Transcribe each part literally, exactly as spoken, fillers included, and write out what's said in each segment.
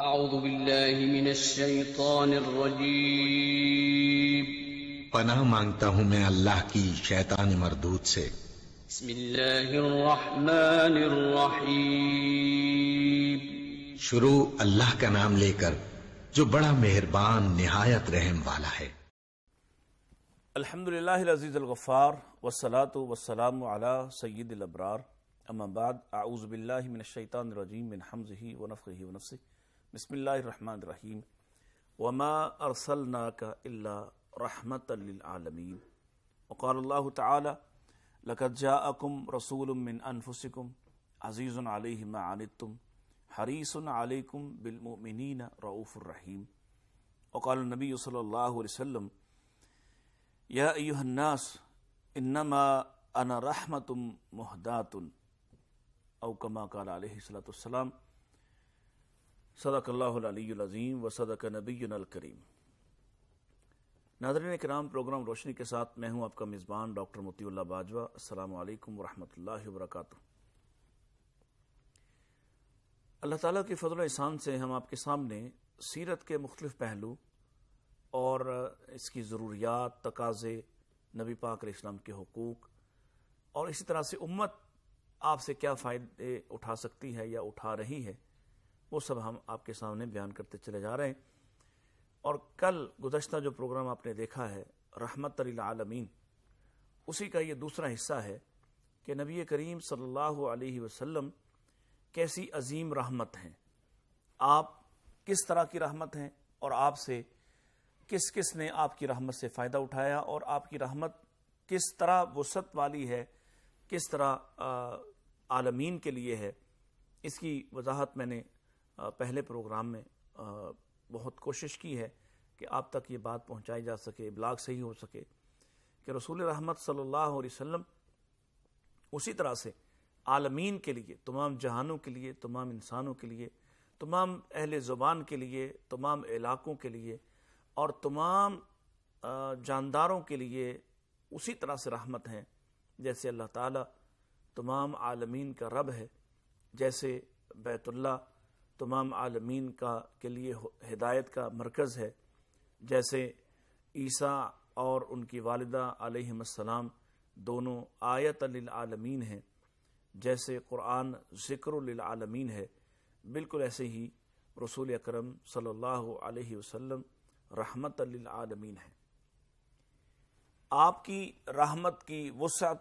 اعوذ باللہ من الشیطان الرجیم پناہ مانگتا ہوں میں اللہ کی شیطان مردود سے۔ بسم اللہ الرحمن الرحیم شروع اللہ کا نام لے کر جو بڑا مہربان نہایت رحم والا ہے۔ الحمدللہ العزیز الغفار والصلاة والسلام علی سید الابرار، اما بعد، اعوذ باللہ من الشیطان الرجیم من حمزہ ونفخہ ونفثہ، بسم اللہ الرحمن الرحیم، وما ارسلناک الا رحمتا للعالمین، وقال اللہ تعالی لقد جاءکم رسول من انفسکم عزیز علیہ ما عنتم حریص علیکم بالمؤمنین رؤوف الرحیم، وقال النبی صلی اللہ علیہ وسلم یا ایہا الناس انما انا رحمت مہدات، او کما قال علیہ الصلوۃ والسلام، صدق اللہ العلی العظیم وصدق نبینا الکریم۔ ناظرین کرام، پروگرام روشنی کے ساتھ میں ہوں آپ کا میزبان ڈاکٹر مطیع اللہ باجوہ۔ السلام علیکم ورحمۃ اللہ وبرکاتہ۔ اللہ تعالیٰ کی فضل و احسان سے ہم آپ کے سامنے سیرت کے مختلف پہلو اور اس کی ضروریات، تقاضے، نبی پاک علیہ السلام کے حقوق، اور اسی طرح سے امت آپ سے کیا فائدے اٹھا سکتی ہے یا اٹھا رہی ہے، وہ سب ہم آپ کے سامنے بیان کرتے چلے جا رہے ہیں۔ اور کل گزشتہ جو پروگرام آپ نے دیکھا ہے رحمتallل عالمین، اسی کا یہ دوسرا حصہ ہے کہ نبی کریم صلی اللہ علیہ وسلم کیسی عظیم رحمت ہیں، آپ کس طرح کی رحمت ہیں، اور آپ سے کس کس نے آپ کی رحمت سے فائدہ اٹھایا، اور آپ کی رحمت کس طرح وسعت والی ہے، کس طرح عالمین کے لیے ہے۔ اس کی وضاحت میں نے پہلے پروگرام میں بہت کوشش کی ہے کہ آپ تک یہ بات پہنچائی جا سکے، ابلاغ صحیح ہو سکے کہ رسول رحمت صلی اللہ علیہ وسلم اسی طرح سے عالمین کے لیے، تمام جہانوں کے لیے، تمام انسانوں کے لیے، تمام اہل زبان کے لیے، تمام علاقوں کے لیے اور تمام جانداروں کے لیے اسی طرح سے رحمت ہیں جیسے اللہ تعالیٰ تمام عالمین کا رب ہے، جیسے بیت اللہ تمام عالمین کا کے لیے ہدایت کا مرکز ہے، جیسے عیسیٰ اور ان کی والدہ علیہم السلام دونوں آیت للعالمین ہیں، جیسے قرآن ذکر للعالمین ہے، بالکل ایسے ہی رسول اکرم صلی اللہ علیہ وسلم رحمت للعالمین ہے۔ آپ کی رحمت کی وسعت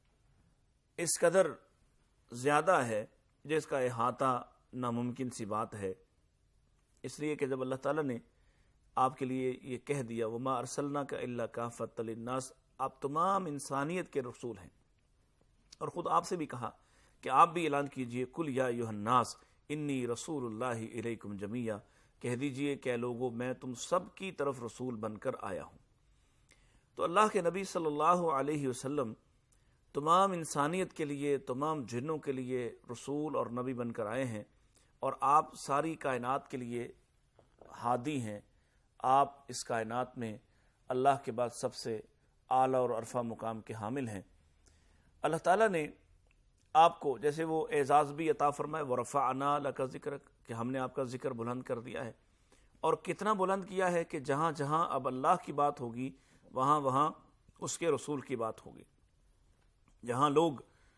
اس قدر زیادہ ہے جس کا احاطہ ناممکن سی بات ہے، اس لیے کہ جب اللہ تعالیٰ نے آپ کے لیے یہ کہہ دیا وما ارسلناک الا کافۃ للناس، آپ تمام انسانیت کے رسول ہیں، اور خود آپ سے بھی کہا کہ آپ بھی اعلان کیجئے قل یا ایھا الناس انی رسول اللہ الیکم جمیعا، کہہ دیجئے کہ اے لوگو میں تم سب کی طرف رسول بن کر آیا ہوں۔ تو اللہ کے نبی صلی اللہ علیہ وسلم تمام انسانیت کے لیے، تمام جنوں کے لیے رسول اور نبی بن کر آئے ہیں، اور آپ ساری کائنات کے لیے ہادی ہیں۔ آپ اس کائنات میں اللہ کے بعد سب سے اعلیٰ اور عرفہ مقام کے حامل ہیں۔ اللہ تعالیٰ نے آپ کو جیسے وہ اعزاز بھی عطا فرمائے وَرَفَعْنَا لَكَ ذِكْرَكَ، کہ ہم نے آپ کا ذکر بلند کر دیا ہے، اور کتنا بلند کیا ہے کہ جہاں جہاں اب اللہ کی بات ہوگی وہاں وہاں اس کے رسول کی بات ہوگی۔ جہاں لوگ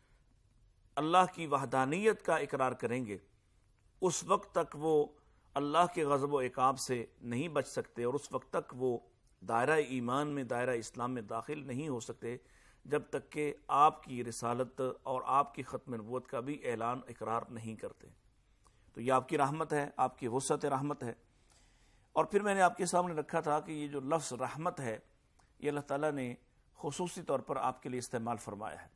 اللہ کی وحدانیت کا اقرار کریں گے اس وقت تک وہ اللہ کے غضب و عقاب سے نہیں بچ سکتے، اور اس وقت تک وہ دائرہ ایمان میں، دائرہ اسلام میں داخل نہیں ہو سکتے جب تک کہ آپ کی رسالت اور آپ کی ختم نبوت کا بھی اعلان اقرار نہیں کرتے۔ تو یہ آپ کی رحمت ہے، آپ کی وسعت رحمت ہے۔ اور پھر میں نے آپ کے سامنے رکھا تھا کہ یہ جو لفظ رحمت ہے یہ اللہ تعالیٰ نے خصوصی طور پر آپ کے لیے استعمال فرمایا ہے،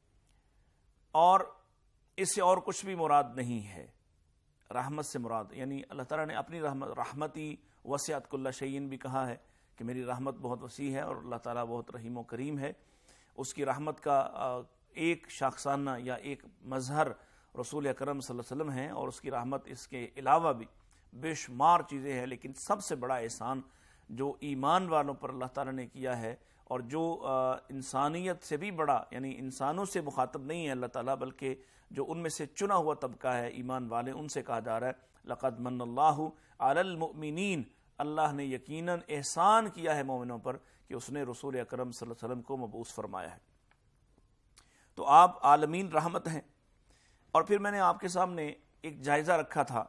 اور اس سے اور کچھ بھی مراد نہیں ہے۔ رحمت سے مراد یعنی اللہ تعالیٰ نے اپنی رحمت رحمتی وسعت کل شیء بھی کہا ہے کہ میری رحمت بہت وسیع ہے، اور اللہ تعالیٰ بہت رحیم و کریم ہے۔ اس کی رحمت کا ایک شاخسانہ یا ایک مظہر رسول اکرم صلی اللہ علیہ وسلم ہیں، اور اس کی رحمت اس کے علاوہ بھی بے شمار چیزیں ہیں، لیکن سب سے بڑا احسان جو ایمان والوں پر اللہ تعالیٰ نے کیا ہے، اور جو انسانیت سے بھی بڑا، یعنی انسانوں سے مخاطب نہیں ہے اللہ تعالیٰ، بلکہ جو ان میں سے چنا ہوا طبقہ ہے ایمان والے، ان سے کہا جا رہا ہے لقد من اللہ علی المؤمنین، اللہ نے یقیناً احسان کیا ہے مومنوں پر کہ اس نے رسول اکرم صلی اللہ علیہ وسلم کو مبعوث فرمایا ہے۔ تو آپ عالمین رحمت ہیں۔ اور پھر میں نے آپ کے سامنے ایک جائزہ رکھا تھا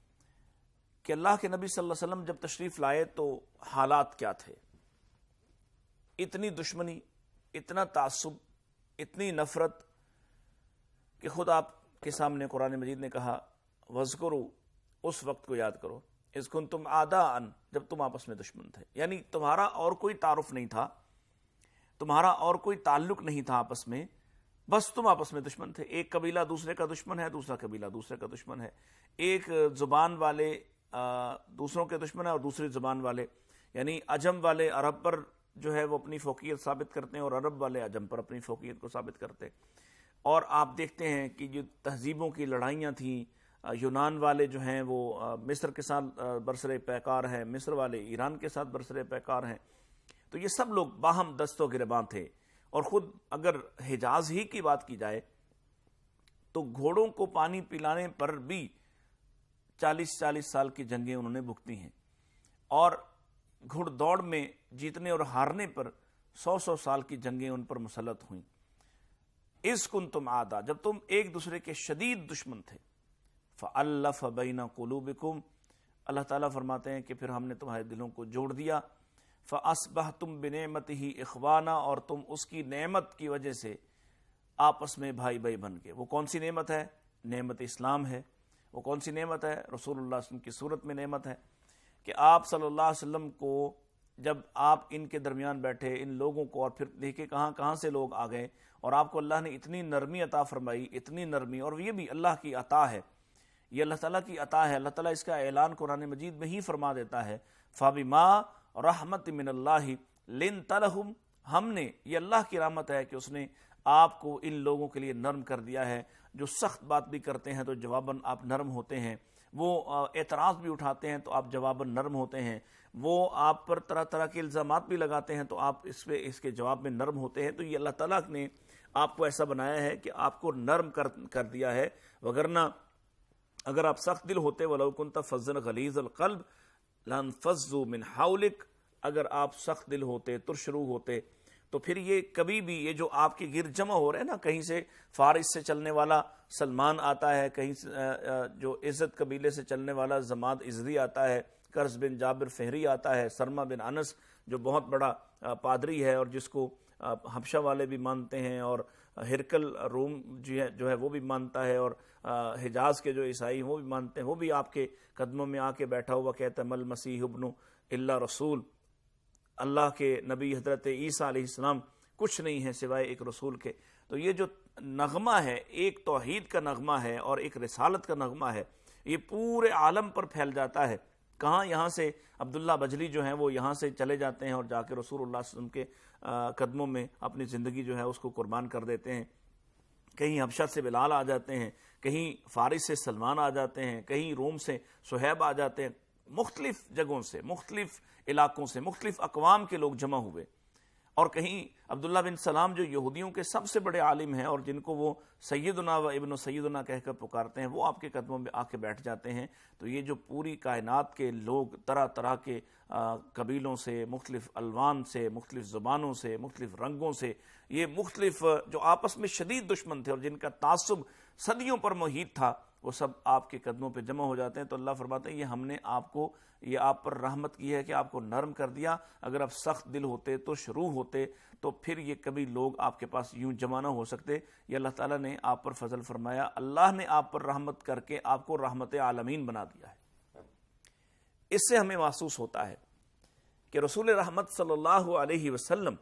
کہ اللہ کے نبی صلی اللہ علیہ وسلم جب تشریف لائے تو حالات کیا تھے۔ اتنی دشمنی، اتنا تعصب، اتنی نفرت کہ خود آپ کے سامنے قرآن مجید نے کہا وَاذْكُرُوا، اس وقت کو یاد کرو، اذ کنتم اعداء، جب تم آپس میں دشمن تھے، یعنی تمہارا اور کوئی تعارف نہیں تھا، تمہارا اور کوئی تعلق نہیں تھا آپس میں، بس تم آپس میں دشمن تھے۔ ایک قبیلہ دوسرے کا دشمن ہے، دوسرا قبیلہ دوسرے کا دشمن ہے، ایک زبان والے دوسروں کے دشمن ہے اور دوسری زبان والے، یعنی عجم والے عرب پر جو ہے وہ اپنی فوقیت ثابت کرتے ہیں اور عرب والے عجم پر اپنی فوقیت کو ثابت کرتے ہیں۔ اور آپ دیکھتے ہیں کہ جو تہذیبوں کی لڑائیاں تھیں، یونان والے جو ہیں وہ مصر کے ساتھ برسر پیکار ہیں، مصر والے ایران کے ساتھ برسر پیکار ہیں، تو یہ سب لوگ باہم دست و گریباں تھے۔ اور خود اگر حجاز ہی کی بات کی جائے تو گھوڑوں کو پانی پلانے پر بھی چالیس چالیس سال کی جنگیں انہوں نے بھگتی ہیں، اور گھڑ دوڑ میں جیتنے اور ہارنے پر سو سو سال کی جنگیں ان پر مسلط ہوئیں۔ اذ کنتم اعداء، جب تم ایک دوسرے کے شدید دشمن تھے، فألف بین قلوبکم، اللہ تعالیٰ فرماتے ہیں کہ پھر ہم نے تمہارے دلوں کو جوڑ دیا، فأصبحتم بنعمتہ اخوانا، اور تم اس کی نعمت کی وجہ سے آپس میں بھائی بھائی بن گئے۔ وہ کون سی نعمت ہے؟ نعمت اسلام ہے۔ وہ کون سی نعمت ہے؟ رسول اللہ صلی اللہ علیہ وسلم کی صورت میں نعمت ہے کہ آپ صلی اللہ علیہ وسلم کو جب آپ ان کے درمیان بیٹھے، ان لوگوں کو، اور پھر دیکھے کہاں کہاں سے لوگ آ گئے، اور آپ کو اللہ نے اتنی نرمی عطا فرمائی، اتنی نرمی، اور یہ بھی اللہ کی عطا ہے، یہ اللہ تعالیٰ کی عطا ہے۔ اللہ تعالیٰ اس کا اعلان قرآن مجید میں ہی فرما دیتا ہے، فَبِمَا رحمت من اللہ لنت لہم، ہم نے، یہ اللہ کی رحمت ہے کہ اس نے آپ کو ان لوگوں کے لیے نرم کر دیا ہے، جو سخت بات بھی کرتے ہیں تو جواباً آپ نرم ہوتے ہیں، وہ اعتراض بھی اٹھاتے ہیں تو آپ جواباً نرم ہوتے ہیں، وہ آپ پر طرح طرح کے الزامات بھی لگاتے ہیں تو آپ اس پہ اس کے جواب میں نرم ہوتے ہیں۔ تو یہ اللہ تعالیٰ نے آپ کو ایسا بنایا ہے کہ آپ کو نرم کر کر دیا ہے، وگرنہ اگر آپ سخت دل ہوتے، وَلَوْ كُنْتَ فَظًّا غَلِيظَ الْقَلْبِ لَانفَضُّوا مِنْ حَوْلِكَ، اگر آپ سخت دل ہوتے، ترشرو ہوتے، تو پھر یہ کبھی بھی یہ جو آپ کے گرد جمع ہو رہے ہیں نا، کہیں سے فارس سے چلنے والا سلمان آتا ہے، کہیں سے جو عزت قبیلے سے چلنے والا زماد عزری آتا ہے، قرظ بن جابر فہری آتا ہے، سرما بن انس جو بہت بڑا پادری ہے اور جس کو حبشہ والے بھی مانتے ہیں، اور ہرکل روم جو ہے وہ بھی مانتا ہے، اور حجاز کے جو عیسائی وہ بھی مانتے ہیں، وہ بھی آپ کے قدموں میں آ کے بیٹھا ہوا کہتا ہے مل مسیح ابن الا رسول، اللہ کے نبی حضرت عیسیٰ علیہ السلام کچھ نہیں ہے سوائے ایک رسول کے۔ تو یہ جو نغمہ ہے، ایک توحید کا نغمہ ہے اور ایک رسالت کا نغمہ ہے، یہ پورے عالم پر پھیل جاتا ہے۔ کہاں یہاں سے عبداللہ بجلی جو ہیں وہ یہاں سے چلے جاتے ہیں اور جا کے رسول اللہ صلی اللہ علیہ وسلم کے قدموں میں اپنی زندگی جو ہے اس کو قربان کر دیتے ہیں، کہیں حبشہ سے بلال آ جاتے ہیں، کہیں فارس سے سلمان آ جاتے ہیں، کہیں روم سے صہیب آ جاتے ہیں، مختلف جگہوں سے، مختلف علاقوں سے، مختلف اقوام کے لوگ جمع ہوئے، اور کہیں عبداللہ بن سلام جو یہودیوں کے سب سے بڑے عالم ہیں اور جن کو وہ سیدنا و ابن سیدنا کہہ کر پکارتے ہیں، وہ آپ کے قدموں میں آ کے بیٹھ جاتے ہیں۔ تو یہ جو پوری کائنات کے لوگ طرح طرح کے قبیلوں سے، مختلف الوان سے، مختلف زبانوں سے، مختلف رنگوں سے، یہ مختلف جو آپس میں شدید دشمن تھے اور جن کا تعصب صدیوں پر محیط تھا، وہ سب آپ کے قدموں پہ جمع ہو جاتے ہیں۔ تو اللہ فرماتے ہیں یہ ہم نے آپ کو، یہ آپ پر رحمت کی ہے کہ آپ کو نرم کر دیا۔ اگر آپ سخت دل ہوتے تو شروع ہوتے تو پھر یہ کبھی لوگ آپ کے پاس یوں جمع نہ ہو سکتے۔ یہ اللہ تعالیٰ نے آپ پر فضل فرمایا، اللہ نے آپ پر رحمت کر کے آپ کو رحمت عالمین بنا دیا ہے۔ اس سے ہمیں محسوس ہوتا ہے کہ رسول رحمت صلی اللہ علیہ وسلم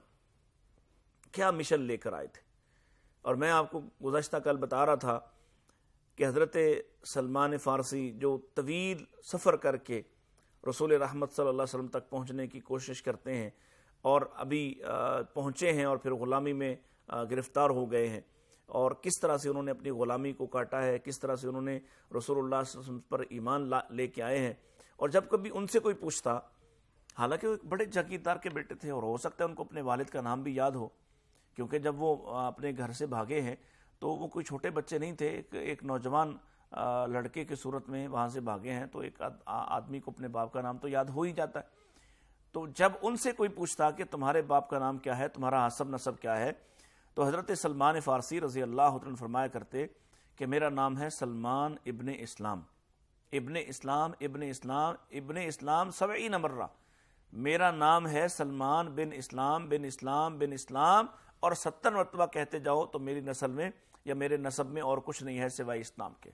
کیا مشن لے کر آئے تھے۔ اور میں آپ کو گزشتہ کل بتا رہا تھا کہ حضرت سلمان فارسی جو طویل سفر کر کے رسول رحمت صلی اللہ علیہ وسلم تک پہنچنے کی کوشش کرتے ہیں اور ابھی پہنچے ہیں اور پھر غلامی میں گرفتار ہو گئے ہیں، اور کس طرح سے انہوں نے اپنی غلامی کو کاٹا ہے، کس طرح سے انہوں نے رسول اللہ صلی اللہ علیہ وسلم پر ایمان لے کے آئے ہیں۔ اور جب کبھی ان سے کوئی پوچھتا، حالانکہ وہ ایک بڑے جاگیردار کے بیٹے تھے اور ہو سکتا ہے ان کو اپنے والد کا نام بھی یاد ہو، کیونکہ جب وہ اپنے گھر سے بھاگے ہیں تو وہ کوئی چھوٹے بچے نہیں تھے، ایک ایک نوجوان لڑکے کی صورت میں وہاں سے بھاگے ہیں، تو ایک آدمی کو اپنے باپ کا نام تو یاد ہو ہی جاتا ہے۔ تو جب ان سے کوئی پوچھتا کہ تمہارے باپ کا نام کیا ہے، تمہارا حسب نسب کیا ہے، تو حضرت سلمان فارسی رضی اللہ عنہ فرمایا کرتے کہ میرا نام ہے سلمان ابن اسلام، ابن اسلام ابن اسلام ابن اسلام سبعین مرہ، میرا نام ہے سلمان بن اسلام بن اسلام بن اسلام، اور ستر مرتبہ کہتے جاؤ تو میری نسل میں یا میرے نسب میں اور کچھ نہیں ہے سوائے اسلام کے۔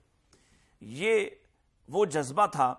یہ وہ جذبہ تھا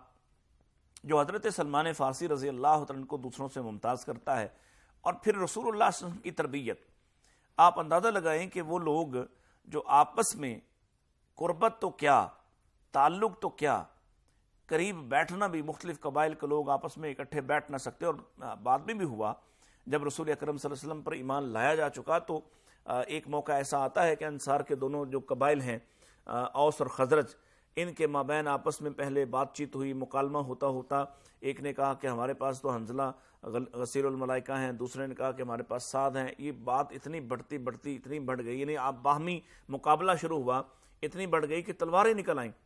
جو حضرت سلمان فارسی رضی اللہ عنہ کو دوسروں سے ممتاز کرتا ہے۔ اور پھر رسول اللہ صلی اللہ علیہ وسلم کی تربیت، آپ اندازہ لگائیں کہ وہ لوگ جو آپس میں قربت تو کیا، تعلق تو کیا، قریب بیٹھنا بھی، مختلف قبائل کے لوگ آپس میں اکٹھے بیٹھ نہ سکتے، اور بعد میں بھی ہوا جب رسول اکرم صلی اللہ علیہ وسلم پر ایمان لایا جا چکا تو ایک موقع ایسا آتا ہے کہ انصار کے دونوں جو قبائل ہیں اوس اور خزرج، ان کے مابین آپس میں پہلے بات چیت ہوئی، مکالمہ ہوتا ہوتا ایک نے کہا کہ ہمارے پاس تو حنظلہ غسیل الملائکہ ہیں، دوسرے نے کہا کہ ہمارے پاس سعد ہیں۔ یہ بات اتنی بڑھتی بڑھتی اتنی بڑھ گئی، یعنی آپ باہمی مقابلہ شروع ہوا، اتنی بڑھ گئی کہ تلواریں نکل آئیں۔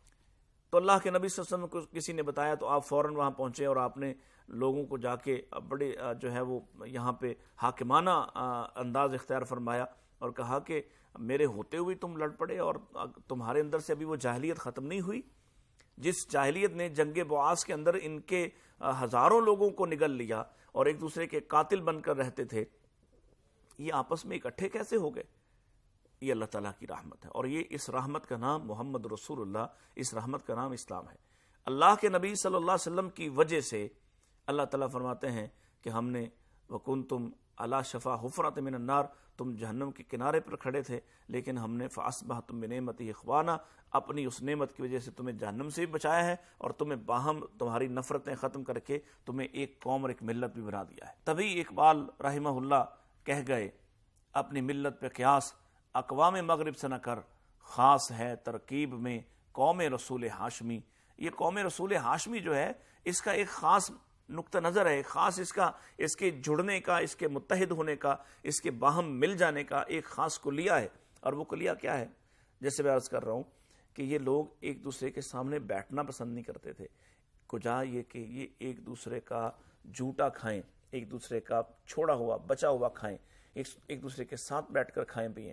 تو اللہ کے نبی صلی اللہ علیہ وسلم کو کسی نے بتایا تو آپ فوراً وہاں پہنچے، اور آپ نے لوگوں کو جا کے بڑے جو ہے وہ یہاں پہ حاکمانہ انداز اختیار فرمایا اور کہا کہ میرے ہوتے ہوئے تم لڑ پڑے، اور تمہارے اندر سے ابھی وہ جاہلیت ختم نہیں ہوئی جس جاہلیت نے جنگ بعاث کے اندر ان کے ہزاروں لوگوں کو نگل لیا اور ایک دوسرے کے قاتل بن کر رہتے تھے، یہ آپس میں اکٹھے کیسے ہو گئے؟ یہ اللہ تعالیٰ کی رحمت ہے، اور یہ اس رحمت کا نام محمد رسول اللہ، اس رحمت کا نام اسلام ہے۔ اللہ کے نبی صلی اللہ علیہ وسلم کی وجہ سے اللہ تعالیٰ فرماتے ہیں کہ ہم نے وَكُنْتُمْ عَلَى شَفَا حُفْرَةٍ مِّنَ النَّارِ، تم جہنم کے کنارے پر کھڑے تھے، لیکن ہم نے فَأَصْبَحْتُمْ بِنِعْمَتِهِ إِخْوَانًا، اپنی اس نعمت کی وجہ سے تمہیں جہنم سے بھی بچایا ہے، اور تمہیں باہم تمہاری نفرتیں ختم کر کے تمہیں ایک قوم اور ایک ملت بھی بنا دیا ہے۔ تبھی اقبال رحمہ اللہ کہہ گئے اپنی ملت پہ قیاس اقوام مغرب سے نہ کر، خاص ہے ترکیب میں قوم رسول ہاشمی۔ یہ قوم رسول ہاشمی جو ہے اس کا ایک خاص نقطہ نظر ہے، خاص اس کا اس کے جڑنے کا، اس کے متحد ہونے کا، اس کے باہم مل جانے کا ایک خاص کلیہ ہے۔ اور وہ کلیہ کیا ہے؟ جیسے میں عرض کر رہا ہوں کہ یہ لوگ ایک دوسرے کے سامنے بیٹھنا پسند نہیں کرتے تھے، کجا یہ کہ یہ ایک دوسرے کا جھوٹا کھائیں، ایک دوسرے کا چھوڑا ہوا بچا ہوا کھائیں، ایک دوسرے کے ساتھ بیٹھ کر کھائیں پئیں۔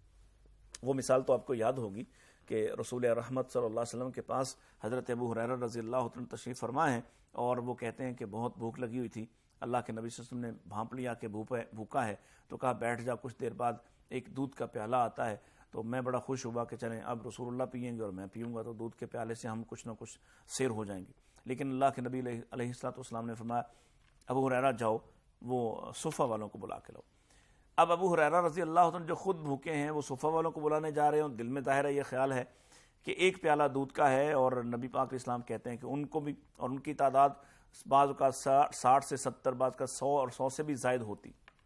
وہ مثال تو آپ کو یاد ہوگی کہ رسول رحمت صلی اللہ علیہ وسلم کے پاس حضرت ابو ہریرہ رضی اللہ عنہ تشریف فرما ہیں، اور وہ کہتے ہیں کہ بہت بھوک لگی ہوئی تھی، اللہ کے نبی صلی اللہ علیہ وسلم نے بھانپ لیا کہ بھوکا ہے، تو کہا بیٹھ جا، کچھ دیر بعد ایک دودھ کا پیالہ آتا ہے، تو میں بڑا خوش ہوا کہ چلیں اب رسول اللہ پئیں گے اور میں پیوں گا، تو دودھ کے پیالے سے ہم کچھ نہ کچھ سیر ہو جائیں گے۔ لیکن اللہ کے نبی علیہ الصلوۃ والسلام نے فرمایا ابو ہریرہ جاؤ وہ صفہ والوں کو بلا کے لاؤ۔ اب ابو ہریرہ رضی اللہ عنہ جو خود بھوکے ہیں وہ صفہ والوں کو بلانے جا رہے ہیں، دل میں ظاہر ہے یہ خیال ہے کہ ایک پیالہ دودھ کا ہے، اور نبی پاک اسلام کہتے ہیں کہ ان کو بھی، اور ان کی تعداد بعض کا ساٹھ سے ستر، بعض کا سو اور سو سے بھی زائد ہوتی،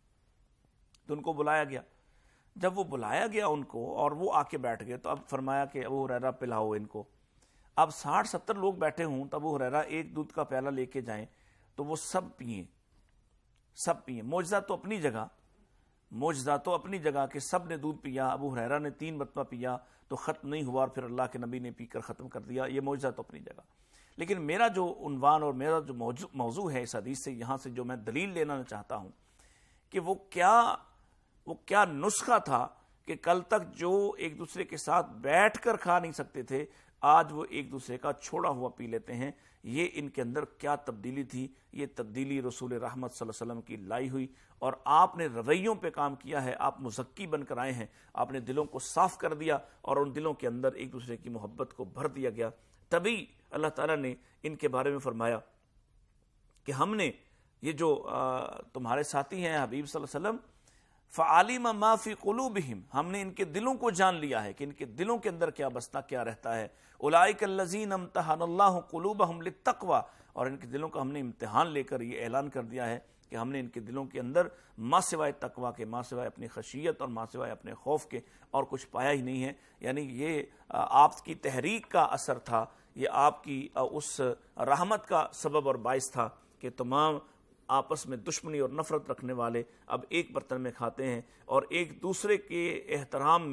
تو ان کو بلایا گیا۔ جب وہ بلایا گیا ان کو اور وہ آ کے بیٹھ گئے، تو اب فرمایا کہ ابو ہریرہ پلاؤ ان کو۔ اب ساٹھ ستر لوگ بیٹھے ہوں تو ابو ہریرہ ایک دودھ کا پیالہ لے کے جائیں تو وہ سب پئیں، سب پئیں۔ معجزہ تو اپنی جگہ، معجزہ تو اپنی جگہ کہ سب نے دودھ پیا، ابو ہریرہ نے تین مرتبہ پیا تو ختم نہیں ہوا، اور پھر اللہ کے نبی نے پی کر ختم کر دیا، یہ معجزہ تو اپنی جگہ۔ لیکن میرا جو عنوان اور میرا جو موضوع ہے اس حدیث سے، یہاں سے جو میں دلیل لینا چاہتا ہوں کہ وہ کیا وہ کیا نسخہ تھا کہ کل تک جو ایک دوسرے کے ساتھ بیٹھ کر کھا نہیں سکتے تھے، آج وہ ایک دوسرے کا چھوڑا ہوا پی لیتے ہیں۔ یہ ان کے اندر کیا تبدیلی تھی؟ یہ تبدیلی رسول رحمت صلی اللہ علیہ وسلم کی لائی ہوئی، اور آپ نے رویوں پہ کام کیا ہے، آپ مزکی بن کر آئے ہیں، آپ نے دلوں کو صاف کر دیا اور ان دلوں کے اندر ایک دوسرے کی محبت کو بھر دیا گیا۔ تبھی اللہ تعالیٰ نے ان کے بارے میں فرمایا کہ ہم نے یہ جو تمہارے ساتھی ہیں حبیب صلی اللہ علیہ وسلم، فَعَلِمَ مَا فِي قُلُوبِهِمْ، ہم نے ان کے دلوں کو جان لیا ہے کہ ان کے دلوں کے اندر کیا بستا کیا رہتا ہے۔ اولئک الذین امتحن اللہ قلوبہم للتقوی، اور ان کے دلوں کا ہم نے امتحان لے کر یہ اعلان کر دیا ہے کہ ہم نے ان کے دلوں کے اندر ما سوائے تقوی کے، ما سوائے اپنی خشیت اور ما سوائے اپنے خوف کے اور کچھ پایا ہی نہیں ہے۔ یعنی یہ آپ کی تحریک کا اثر تھا، یہ آپ کی اس رحمت کا سبب اور باعث تھا کہ تمام آپس میں دشمنی اور نفرت رکھنے والے اب ایک برتن میں کھاتے ہیں، اور ایک دوسرے کے احترام میں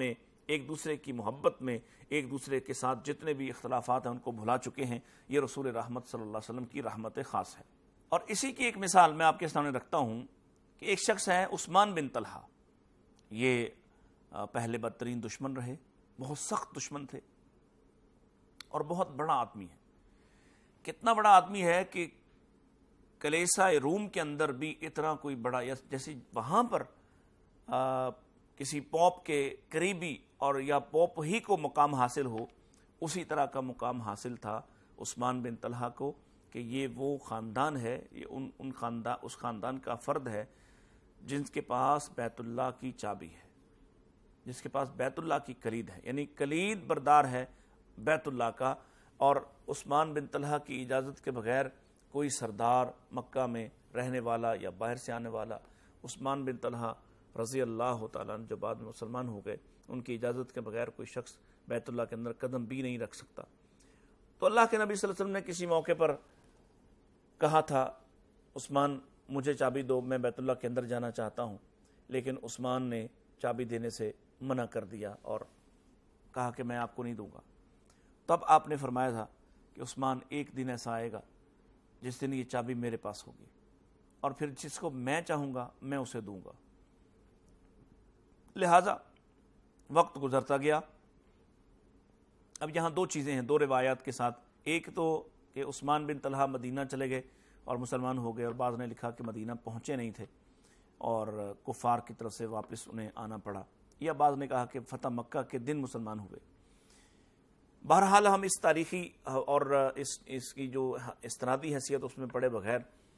ایک دوسرے کی محبت میں ایک دوسرے کے ساتھ جتنے بھی اختلافات ہیں ان کو بھلا چکے ہیں. یہ رسول رحمت صلی اللہ علیہ وسلم کی رحمت خاص ہے. اور اسی کی ایک مثال میں آپ کے سامنے رکھتا ہوں کہ ایک شخص ہے عثمان بن طلحہ. یہ پہلے بدترین دشمن رہے, بہت سخت دشمن تھے اور بہت بڑا آدمی ہے. کتنا بڑا آدمی ہے کہ کلیسا روم کے اندر بھی اتنا کوئی بڑا, جیسے وہاں پر آ, کسی پوپ کے قریبی اور یا پوپ ہی کو مقام حاصل ہو, اسی طرح کا مقام حاصل تھا عثمان بن طلحہ کو کہ یہ وہ خاندان ہے, یہ ان ان خاندان اس خاندان کا فرد ہے جن کے پاس بیت اللہ کی چابی ہے, جس کے پاس بیت اللہ کی کلید ہے, یعنی کلید بردار ہے بیت اللہ کا. اور عثمان بن طلحہ کی اجازت کے بغیر کوئی سردار مکہ میں رہنے والا یا باہر سے آنے والا, عثمان بن طلحہ رضی اللہ تعالیٰ عنہ جو بعد میں مسلمان ہو گئے, ان کی اجازت کے بغیر کوئی شخص بیت اللہ کے اندر قدم بھی نہیں رکھ سکتا. تو اللہ کے نبی صلی اللہ علیہ وسلم نے کسی موقع پر کہا تھا عثمان مجھے چابی دو, میں بیت اللہ کے اندر جانا چاہتا ہوں, لیکن عثمان نے چابی دینے سے منع کر دیا اور کہا کہ میں آپ کو نہیں دوں گا. تب آپ نے فرمایا تھا کہ عثمان ایک دن ایسا آئے گا جس دن یہ چابی میرے پاس ہوگی, اور پھر جس کو میں چاہوں گا میں اسے دوں گا. لہذا وقت گزرتا گیا. اب یہاں دو چیزیں ہیں دو روایات کے ساتھ. ایک تو کہ عثمان بن طلحہ مدینہ چلے گئے اور مسلمان ہو گئے, اور بعض نے لکھا کہ مدینہ پہنچے نہیں تھے اور کفار کی طرف سے واپس انہیں آنا پڑا, یا بعض نے کہا کہ فتح مکہ کے دن مسلمان ہوئے. بہرحال ہم اس تاریخی اور اس اس کی جو استنادی حیثیت اس میں پڑے بغیر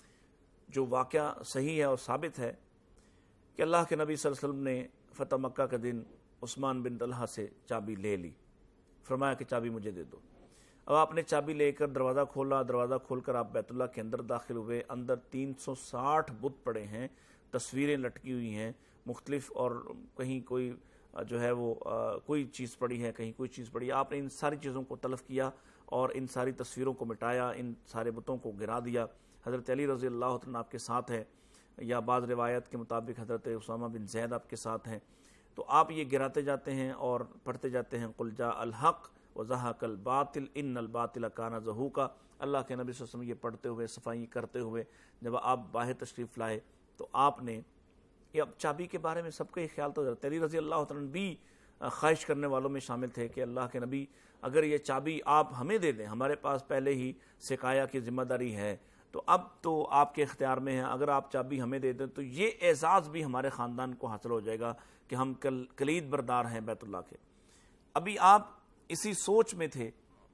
جو واقعہ صحیح ہے اور ثابت ہے کہ اللہ کے نبی صلی اللہ علیہ وسلم نے فتح مکہ کا دن عثمان بن طلحہ سے چابی لے لی, فرمایا کہ چابی مجھے دے دو. اب آپ نے چابی لے کر دروازہ کھولا, دروازہ کھول کر آپ بیت اللہ کے اندر داخل ہوئے. اندر تین سو ساٹھ بت پڑے ہیں, تصویریں لٹکی ہوئی ہیں مختلف, اور کہیں کوئی جو ہے وہ کوئی چیز پڑی ہے, کہیں کوئی چیز پڑی ہے. آپ نے ان ساری چیزوں کو تلف کیا اور ان ساری تصویروں کو مٹایا, ان سارے بتوں کو گرا دیا. حضرت علی رضی اللہ عنہ آپ کے ساتھ ہیں, یا بعض روایت کے مطابق حضرت اسامہ بن زید آپ کے ساتھ ہیں. تو آپ یہ گراتے جاتے ہیں اور پڑھتے جاتے ہیں قل جاء الحق وزہق الباطل ان الباطل کان زہوقا. اللہ کے نبی صلی اللہ علیہ وسلم یہ پڑھتے ہوئے صفائی کرتے ہوئے جب آپ باہر تشریف لائے تو آپ نے یہ اب چابی کے بارے میں سب کا یہ خیال تو حضرت علی رضی اللہ عنہ بھی خواہش کرنے والوں میں شامل تھے کہ اللہ کے نبی اگر یہ چابی آپ ہمیں دے دیں, ہمارے پاس پہلے ہی سقایا کی ذمہ داری ہے, تو اب تو آپ کے اختیار میں ہے, اگر آپ چابی ہمیں دے دیں تو یہ اعزاز بھی ہمارے خاندان کو حاصل ہو جائے گا کہ ہم کل کلید بردار ہیں بیت اللہ کے. ابھی آپ اسی سوچ میں تھے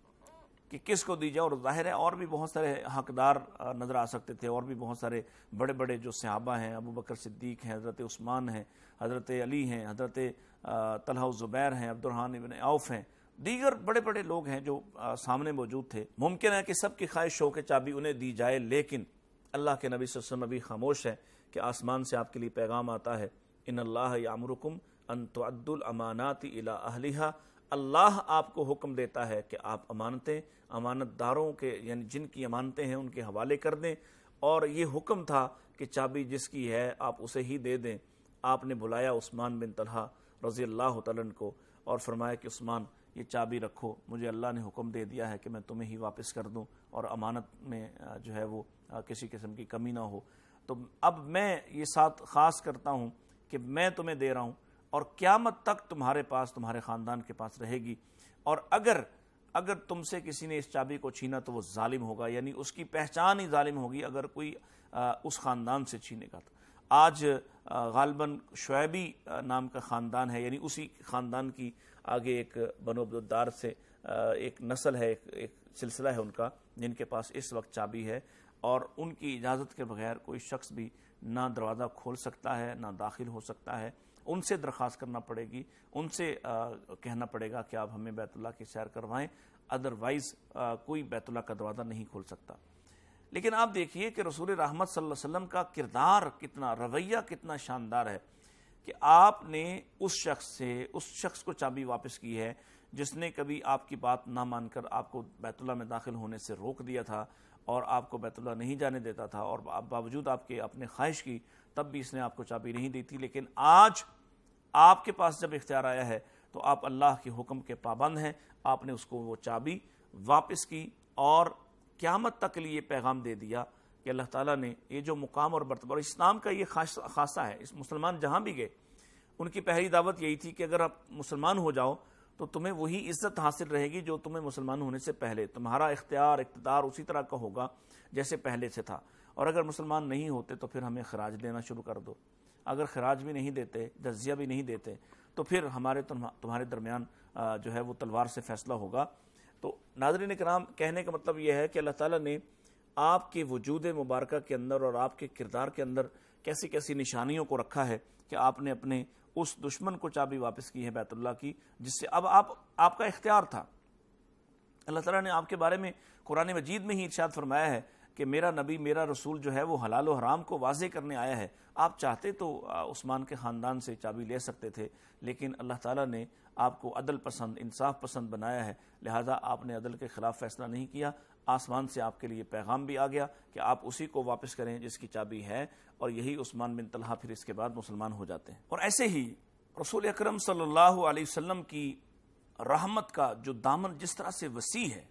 کہ کس کو دی جائے, اور ظاہر ہے اور بھی بہت سارے حقدار نظر آ سکتے تھے, اور بھی بہت سارے بڑے بڑے جو صحابہ ہیں, ابو بکر صدیق ہیں, حضرت عثمان ہیں, حضرت علی ہیں, حضرت طلحہ و زبیر ہیں, عبد الرحمن بن عوف ہیں, دیگر بڑے بڑے لوگ ہیں جو سامنے موجود تھے. ممکن ہے کہ سب کی خواہش ہو کہ چابی انہیں دی جائے, لیکن اللہ کے نبی صلی اللہ علیہ وسلم ابھی خاموش ہے کہ آسمان سے آپ کے لیے پیغام آتا ہے ان اللہ یامرکم ان تعدوا الامانات الی اہلھا. اللہ آپ کو حکم دیتا ہے کہ آپ امانتیں امانت داروں کے یعنی جن کی امانتیں ہیں ان کے حوالے کر دیں, اور یہ حکم تھا کہ چابی جس کی ہے آپ اسے ہی دے دیں. آپ نے بلایا عثمان بن طلحہ رضی اللہ تعالیٰ عنہ کو اور فرمایا کہ عثمان یہ چابی رکھو, مجھے اللہ نے حکم دے دیا ہے کہ میں تمہیں ہی واپس کر دوں اور امانت میں جو ہے وہ کسی قسم کی کمی نہ ہو. تو اب میں یہ ساتھ خاص کرتا ہوں کہ میں تمہیں دے رہا ہوں اور قیامت تک تمہارے پاس تمہارے خاندان کے پاس رہے گی, اور اگر اگر تم سے کسی نے اس چابی کو چھینا تو وہ ظالم ہوگا, یعنی اس کی پہچان ہی ظالم ہوگی اگر کوئی اس خاندان سے چھینے گا. تو آج غالباً شعیبی نام کا خاندان ہے, یعنی اسی خاندان کی آگے ایک بنو عبدالدار سے ایک نسل ہے, ایک ایک سلسلہ ہے ان کا جن کے پاس اس وقت چابی ہے, اور ان کی اجازت کے بغیر کوئی شخص بھی نہ دروازہ کھول سکتا ہے نہ داخل ہو سکتا ہے. ان سے درخواست کرنا پڑے گی, ان سے کہنا پڑے گا کہ آپ ہمیں بیت اللہ کی سیر کروائیں, ادروائز کوئی بیت اللہ کا دروازہ نہیں کھول سکتا. لیکن آپ دیکھیے کہ رسول رحمت صلی اللہ علیہ وسلم کا کردار کتنا, رویہ کتنا شاندار ہے کہ آپ نے اس شخص سے اس شخص کو چابی واپس کی ہے جس نے کبھی آپ کی بات نہ مان کر آپ کو بیت اللہ میں داخل ہونے سے روک دیا تھا اور آپ کو بیت اللہ نہیں جانے دیتا تھا, اور باوجود آپ کے اپنے خواہش کی تب بھی اس نے آپ کو چابی نہیں دی تھی. لیکن آج آپ کے پاس جب اختیار آیا ہے تو آپ اللہ کے حکم کے پابند ہیں. آپ نے اس کو وہ چابی واپس کی اور قیامت تک کے لیے پیغام دے دیا کہ اللہ تعالیٰ نے یہ جو مقام اور مرتبہ، اور اسلام کا یہ خاصہ ہے، اس مسلمان جہاں بھی گئے ان کی پہلی دعوت یہی تھی کہ اگر آپ مسلمان ہو جاؤ تو تمہیں وہی عزت حاصل رہے گی جو تمہیں مسلمان ہونے سے پہلے، تمہارا اختیار اقتدار اسی طرح کا ہوگا جیسے پہلے سے تھا. اور اگر مسلمان نہیں ہوتے تو پھر ہمیں خراج دینا شروع کر دو. اگر خراج بھی نہیں دیتے، جزیہ بھی نہیں دیتے، تو پھر ہمارے تمہارے درمیان جو ہے وہ تلوار سے فیصلہ ہوگا. تو ناظرین کرام، کہنے کا مطلب یہ ہے کہ اللہ تعالیٰ نے آپ کے وجود مبارکہ کے اندر اور آپ کے کردار کے اندر کیسی کیسی نشانیوں کو رکھا ہے کہ آپ نے اپنے اس دشمن کو چابی واپس کی ہے بیت اللہ کی، جس سے اب آپ آپ کا اختیار تھا. اللہ تعالیٰ نے آپ کے بارے میں قرآن مجید میں ہی ارشاد فرمایا ہے کہ میرا نبی، میرا رسول جو ہے وہ حلال و حرام کو واضح کرنے آیا ہے. آپ چاہتے تو عثمان کے خاندان سے چابی لے سکتے تھے، لیکن اللہ تعالیٰ نے آپ کو عدل پسند، انصاف پسند بنایا ہے، لہٰذا آپ نے عدل کے خلاف فیصلہ نہیں کیا. آسمان سے آپ کے لیے پیغام بھی آ گیا کہ آپ اسی کو واپس کریں جس کی چابی ہے، اور یہی عثمان بن طلحہ پھر اس کے بعد مسلمان ہو جاتے ہیں. اور ایسے ہی رسول اکرم صلی اللہ علیہ وسلم کی رحمت کا جو دامن جس طرح سے وسیع ہے،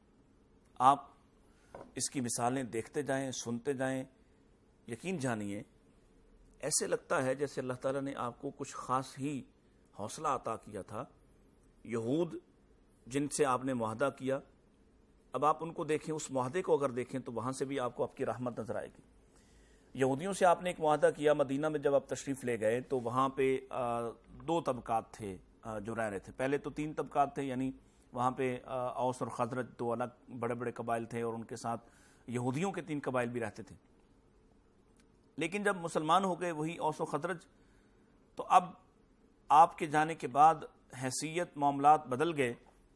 آپ اس کی مثالیں دیکھتے جائیں، سنتے جائیں، یقین جانیے ایسے لگتا ہے جیسے اللہ تعالیٰ نے آپ کو کچھ خاص ہی حوصلہ عطا کیا تھا. یہود جن سے آپ نے معاہدہ کیا، اب آپ ان کو دیکھیں، اس معاہدے کو اگر دیکھیں تو وہاں سے بھی آپ کو آپ کی رحمت نظر آئے گی. یہودیوں سے آپ نے ایک معاہدہ کیا، مدینہ میں جب آپ تشریف لے گئے تو وہاں پہ دو طبقات تھے جو رہ رہے تھے. پہلے تو تین طبقات تھے، یعنی وہاں پہ اوس اور خزرج دو الگ بڑے بڑے قبائل تھے، اور ان کے ساتھ یہودیوں کے تین قبائل بھی رہتے تھے. لیکن جب مسلمان ہو گئے وہی اوس و خزرج، تو اب آپ کے جانے کے بعد حیثیت معاملات بدل گئے.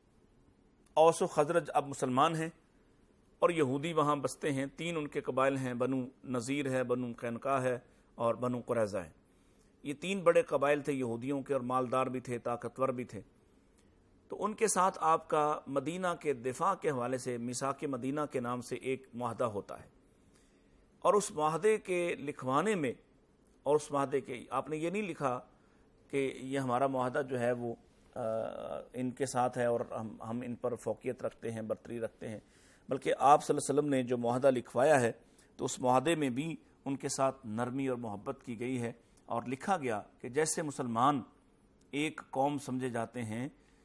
اوس و خزرج اب مسلمان ہیں اور یہودی وہاں بستے ہیں. تین ان کے قبائل ہیں، بنو نذیر ہے، بنو قینقاع ہے اور بنو قریظہ ہے. یہ تین بڑے قبائل تھے یہودیوں کے، اور مالدار بھی تھے، طاقتور بھی تھے. تو ان کے ساتھ آپ کا مدینہ کے دفاع کے حوالے سے میثاق مدینہ کے نام سے ایک معاہدہ ہوتا ہے، اور اس معاہدے کے لکھوانے میں، اور اس معاہدے کے آپ نے یہ نہیں لکھا کہ یہ ہمارا معاہدہ جو ہے وہ ان کے ساتھ ہے اور ہم ہم ان پر فوقیت رکھتے ہیں، برتری رکھتے ہیں، بلکہ آپ صلی اللہ علیہ وسلم نے جو معاہدہ لکھوایا ہے تو اس معاہدے میں بھی ان کے ساتھ نرمی اور محبت کی گئی ہے، اور لکھا گیا کہ جیسے مسلمان ایک قوم سمجھے جاتے ہیں،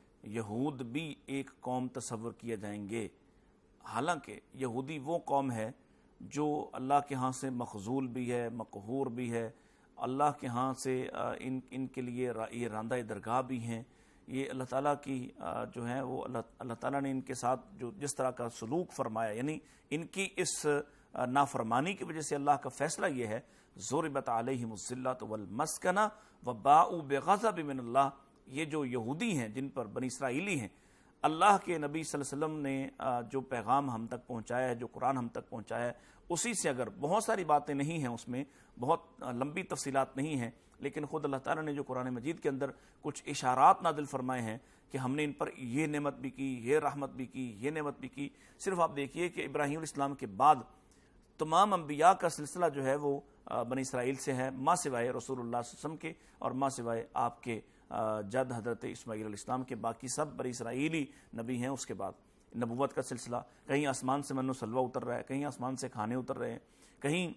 یہود بھی ایک قوم تصور کیے جائیں گے. حالانکہ یہودی وہ قوم ہے جو اللہ کے ہاں سے مخذول بھی ہے، مقہور بھی ہے، اللہ کے ہاں سے ان ان کے لیے یہ راندہ درگاہ بھی ہیں. یہ اللہ تعالیٰ کی جو ہے وہ اللہ اللہ تعالیٰ نے ان کے ساتھ جو جس طرح کا سلوک فرمایا، یعنی ان کی اس نافرمانی کی وجہ سے اللہ کا فیصلہ یہ ہے، ضربت علیہم الذلۃ والمسکنہ وباءوا بغضب من اللہ. یہ جو یہودی ہیں، جن پر بنی اسرائیلی ہیں، اللہ کے نبی صلی اللہ علیہ وسلم نے جو پیغام ہم تک پہنچایا ہے، جو قرآن ہم تک پہنچایا ہے، اسی سے اگر بہت ساری باتیں نہیں ہیں، اس میں بہت لمبی تفصیلات نہیں ہیں، لیکن خود اللہ تعالیٰ نے جو قرآن مجید کے اندر کچھ اشارات نازل فرمائے ہیں کہ ہم نے ان پر یہ نعمت بھی کی، یہ رحمت بھی کی، یہ نعمت بھی کی. صرف آپ دیکھیے کہ ابراہیم علیہ السلام کے بعد تمام انبیاء کا سلسلہ جو ہے وہ بنی اسرائیل سے ہے، ماں سوائے رسول اللہ صلی اللہ علیہ وسلم کے، اور ماں سوائے آپ کے جد حضرت اسماعیل علیہ السلام کے. باقی سب بنی اسرائیلی نبی ہیں. اس کے بعد نبوت کا سلسلہ، کہیں آسمان سے من و سلوہ اتر رہا ہے، کہیں آسمان سے کھانے اتر رہے ہیں، کہیں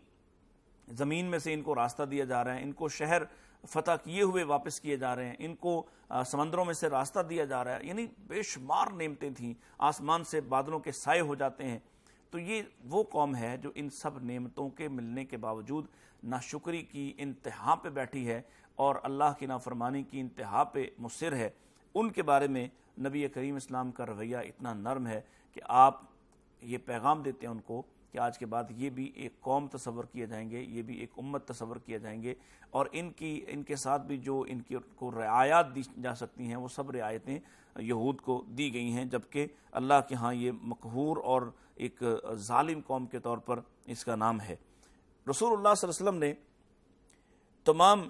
زمین میں سے ان کو راستہ دیا جا رہا ہے، ان کو شہر فتح کیے ہوئے واپس کیے جا رہے ہیں، ان کو سمندروں میں سے راستہ دیا جا رہا ہے. یعنی بے شمار نعمتیں تھیں، آسمان سے بادلوں کے سائے ہو جاتے ہیں. تو یہ وہ قوم ہے جو ان سب نعمتوں کے ملنے کے باوجود ناشکری کی انتہا پہ بیٹھی ہے اور اللہ کی نافرمانی کی انتہا پہ مصر ہے. ان کے بارے میں نبی کریم اسلام کا رویہ اتنا نرم ہے کہ آپ یہ پیغام دیتے ہیں ان کو کہ آج کے بعد یہ بھی ایک قوم تصور کیے جائیں گے، یہ بھی ایک امت تصور کیے جائیں گے، اور ان کی ان کے ساتھ بھی جو ان کی کو رعایات دی جا سکتی ہیں وہ سب رعایتیں یہود کو دی گئی ہیں، جبکہ اللہ کے ہاں یہ مقہور اور ایک ظالم قوم کے طور پر اس کا نام ہے. رسول اللہ صلی اللہ علیہ وسلم نے تمام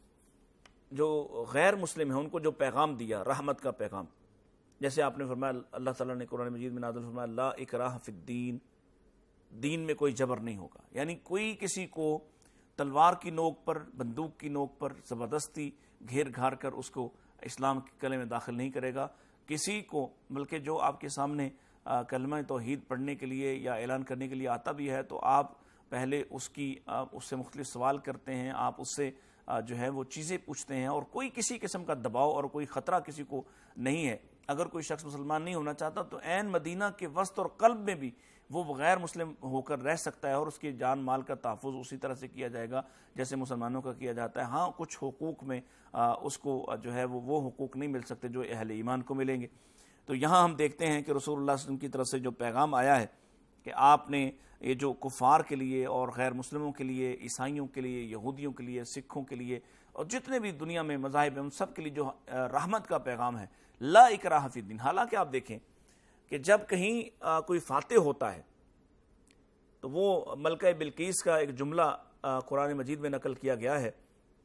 جو غیر مسلم ہیں ان کو جو پیغام دیا، رحمت کا پیغام، جیسے آپ نے فرمایا، اللہ تعالیٰ نے قرآن مجید میں نازل فرمایا، لا اکراہ فی الدین، دین میں کوئی جبر نہیں ہوگا. یعنی کوئی کسی کو تلوار کی نوک پر، بندوق کی نوک پر زبردستی گھیر گھار کر اس کو اسلام کے کلمے میں داخل نہیں کرے گا کسی کو، بلکہ جو آپ کے سامنے کلمہ توحید پڑھنے کے لیے یا اعلان کرنے کے لیے آتا بھی ہے تو آپ پہلے اس کی اس سے مختلف سوال کرتے ہیں، آپ اس سے جو ہے وہ چیزیں پوچھتے ہیں، اور کوئی کسی قسم کا دباؤ اور کوئی خطرہ کسی کو نہیں ہے۔ اگر کوئی شخص مسلمان نہیں ہونا چاہتا تو عین مدینہ کے وسط اور قلب میں بھی وہ غیر مسلم ہو کر رہ سکتا ہے، اور اس کی جان مال کا تحفظ اسی طرح سے کیا جائے گا جیسے مسلمانوں کا کیا جاتا ہے۔ ہاں کچھ حقوق میں اس کو جو ہے وہ وہ حقوق نہیں مل سکتے جو اہل ایمان کو ملیں گے۔ تو یہاں ہم دیکھتے ہیں کہ رسول اللہ صلی اللہ علیہ وسلم کی طرف سے جو پیغام آیا ہے کہ آپ نے یہ جو کفار کے لیے اور غیر مسلموں کے لیے، عیسائیوں کے لیے، یہودیوں کے لیے، سکھوں کے لیے اور جتنے بھی دنیا میں مذاہب ہیں ان سب کے لیے جو رحمت کا پیغام ہے، لا اکراہ فی الدین۔ حالانکہ آپ دیکھیں کہ جب کہیں کوئی فاتح ہوتا ہے تو وہ ملکہ بلقیس کا ایک جملہ قرآن مجید میں نقل کیا گیا ہے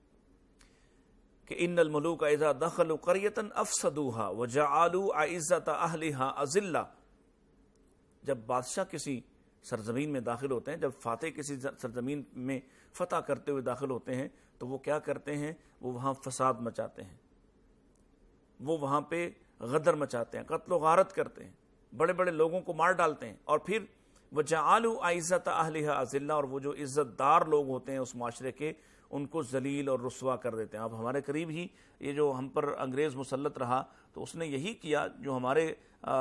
کہ ان الملوک اذا دخلوا قریۃ افسدوها وجعلوا اعزۃ اہلها اذلہ۔ جب بادشاہ کسی سرزمین میں داخل ہوتے ہیں، جب فاتح کسی سرزمین میں فتح کرتے ہوئے داخل ہوتے ہیں تو وہ کیا کرتے ہیں؟ وہ وہاں فساد مچاتے ہیں، وہ وہاں پہ غدر مچاتے ہیں، قتل و غارت کرتے ہیں، بڑے بڑے لوگوں کو مار ڈالتے ہیں، اور پھر وَجَعَلُوا أَعِزَّةَ أَهْلِهَا أَذِلَّةً، اور وہ جو عزت دار لوگ ہوتے ہیں اس معاشرے کے ان کو ذلیل اور رسوا کر دیتے ہیں۔ اب ہمارے قریب ہی یہ جو ہم پر انگریز مسلط رہا تو اس نے یہی کیا، جو ہمارے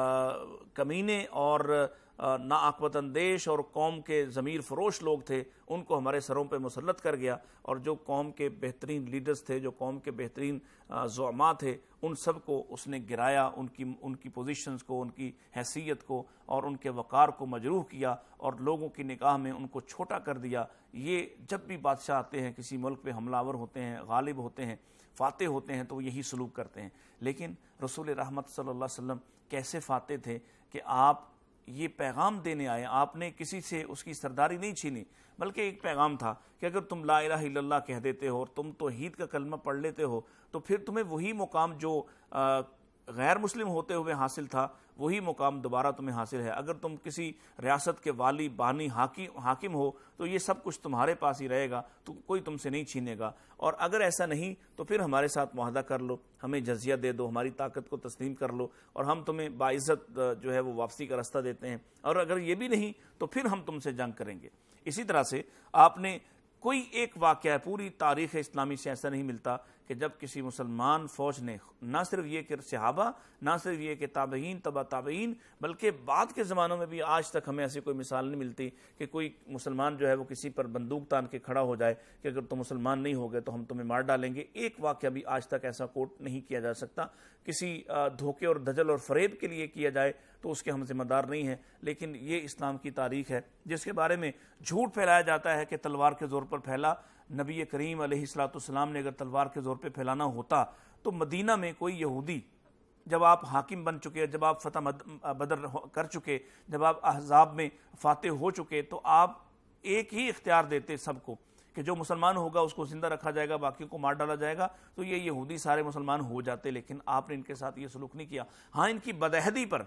کمینے اور ناعاقبت اندیش اور قوم کے ضمیر فروش لوگ تھے ان کو ہمارے سروں پہ مسلط کر گیا، اور جو قوم کے بہترین لیڈرز تھے، جو قوم کے بہترین زعماء تھے، ان سب کو اس نے گرایا، ان کی ان کی پوزیشنز کو، ان کی حیثیت کو اور ان کے وقار کو مجروح کیا، اور لوگوں کی نگاہ میں ان کو چھوٹا کر دیا۔ یہ جب بھی بادشاہ آتے ہیں کسی ملک پہ، حملہ آور ہوتے ہیں، غالب ہوتے ہیں، فاتح ہوتے ہیں، تو وہ یہی سلوک کرتے ہیں۔ لیکن رسول رحمت صلی اللہ علیہ وسلم کیسے فاتح تھے کہ آپ یہ پیغام دینے آئے، آپ نے کسی سے اس کی سرداری نہیں چھینی، بلکہ ایک پیغام تھا کہ اگر تم لا الہ الا اللہ کہہ دیتے ہو اور تم توحید کا کلمہ پڑھ لیتے ہو تو پھر تمہیں وہی مقام جو غیر مسلم ہوتے ہوئے حاصل تھا وہی مقام دوبارہ تمہیں حاصل ہے۔ اگر تم کسی ریاست کے والی، بانی، حاکم ہو تو یہ سب کچھ تمہارے پاس ہی رہے گا، تو کوئی تم سے نہیں چھینے گا، اور اگر ایسا نہیں تو پھر ہمارے ساتھ معاہدہ کر لو، ہمیں جزیہ دے دو، ہماری طاقت کو تسلیم کر لو، اور ہم تمہیں باعزت جو ہے وہ واپسی کا راستہ دیتے ہیں، اور اگر یہ بھی نہیں تو پھر ہم تم سے جنگ کریں گے۔ اسی طرح سے آپ نے کوئی ایک واقعہ پوری تاریخ اسلامی سے ایسا نہیں ملتا کہ جب کسی مسلمان فوج نے نہ صرف یہ کہ صحابہ، نہ صرف یہ کہ تابعین، تبع تابعین، بلکہ بعد کے زمانوں میں بھی آج تک ہمیں ایسی کوئی مثال نہیں ملتی کہ کوئی مسلمان جو ہے وہ کسی پر بندوق تان کے کھڑا ہو جائے کہ اگر تم مسلمان نہیں ہوگے تو ہم تمہیں مار ڈالیں گے۔ ایک واقعہ بھی آج تک ایسا کوٹ نہیں کیا جا سکتا۔ کسی دھوکے اور دجل اور فریب کے لیے کیا جائے تو اس کے ہم ذمہ دار نہیں ہیں، لیکن یہ اسلام کی تاریخ ہے جس کے بارے میں جھوٹ پھیلایا جاتا ہے کہ تلوار کے زور پر پھیلا۔ نبی کریم علیہ الصلوۃ والسلام نے اگر تلوار کے زور پہ پھیلانا ہوتا تو مدینہ میں کوئی یہودی، جب آپ حاکم بن چکے، جب آپ فتح بدر کر چکے، جب آپ احزاب میں فاتح ہو چکے، تو آپ ایک ہی اختیار دیتے سب کو کہ جو مسلمان ہوگا اس کو زندہ رکھا جائے گا، باقیوں کو مار ڈالا جائے گا، تو یہ یہودی سارے مسلمان ہو جاتے۔ لیکن آپ نے ان کے ساتھ یہ سلوک نہیں کیا۔ ہاں ان کی بدعہدی پر،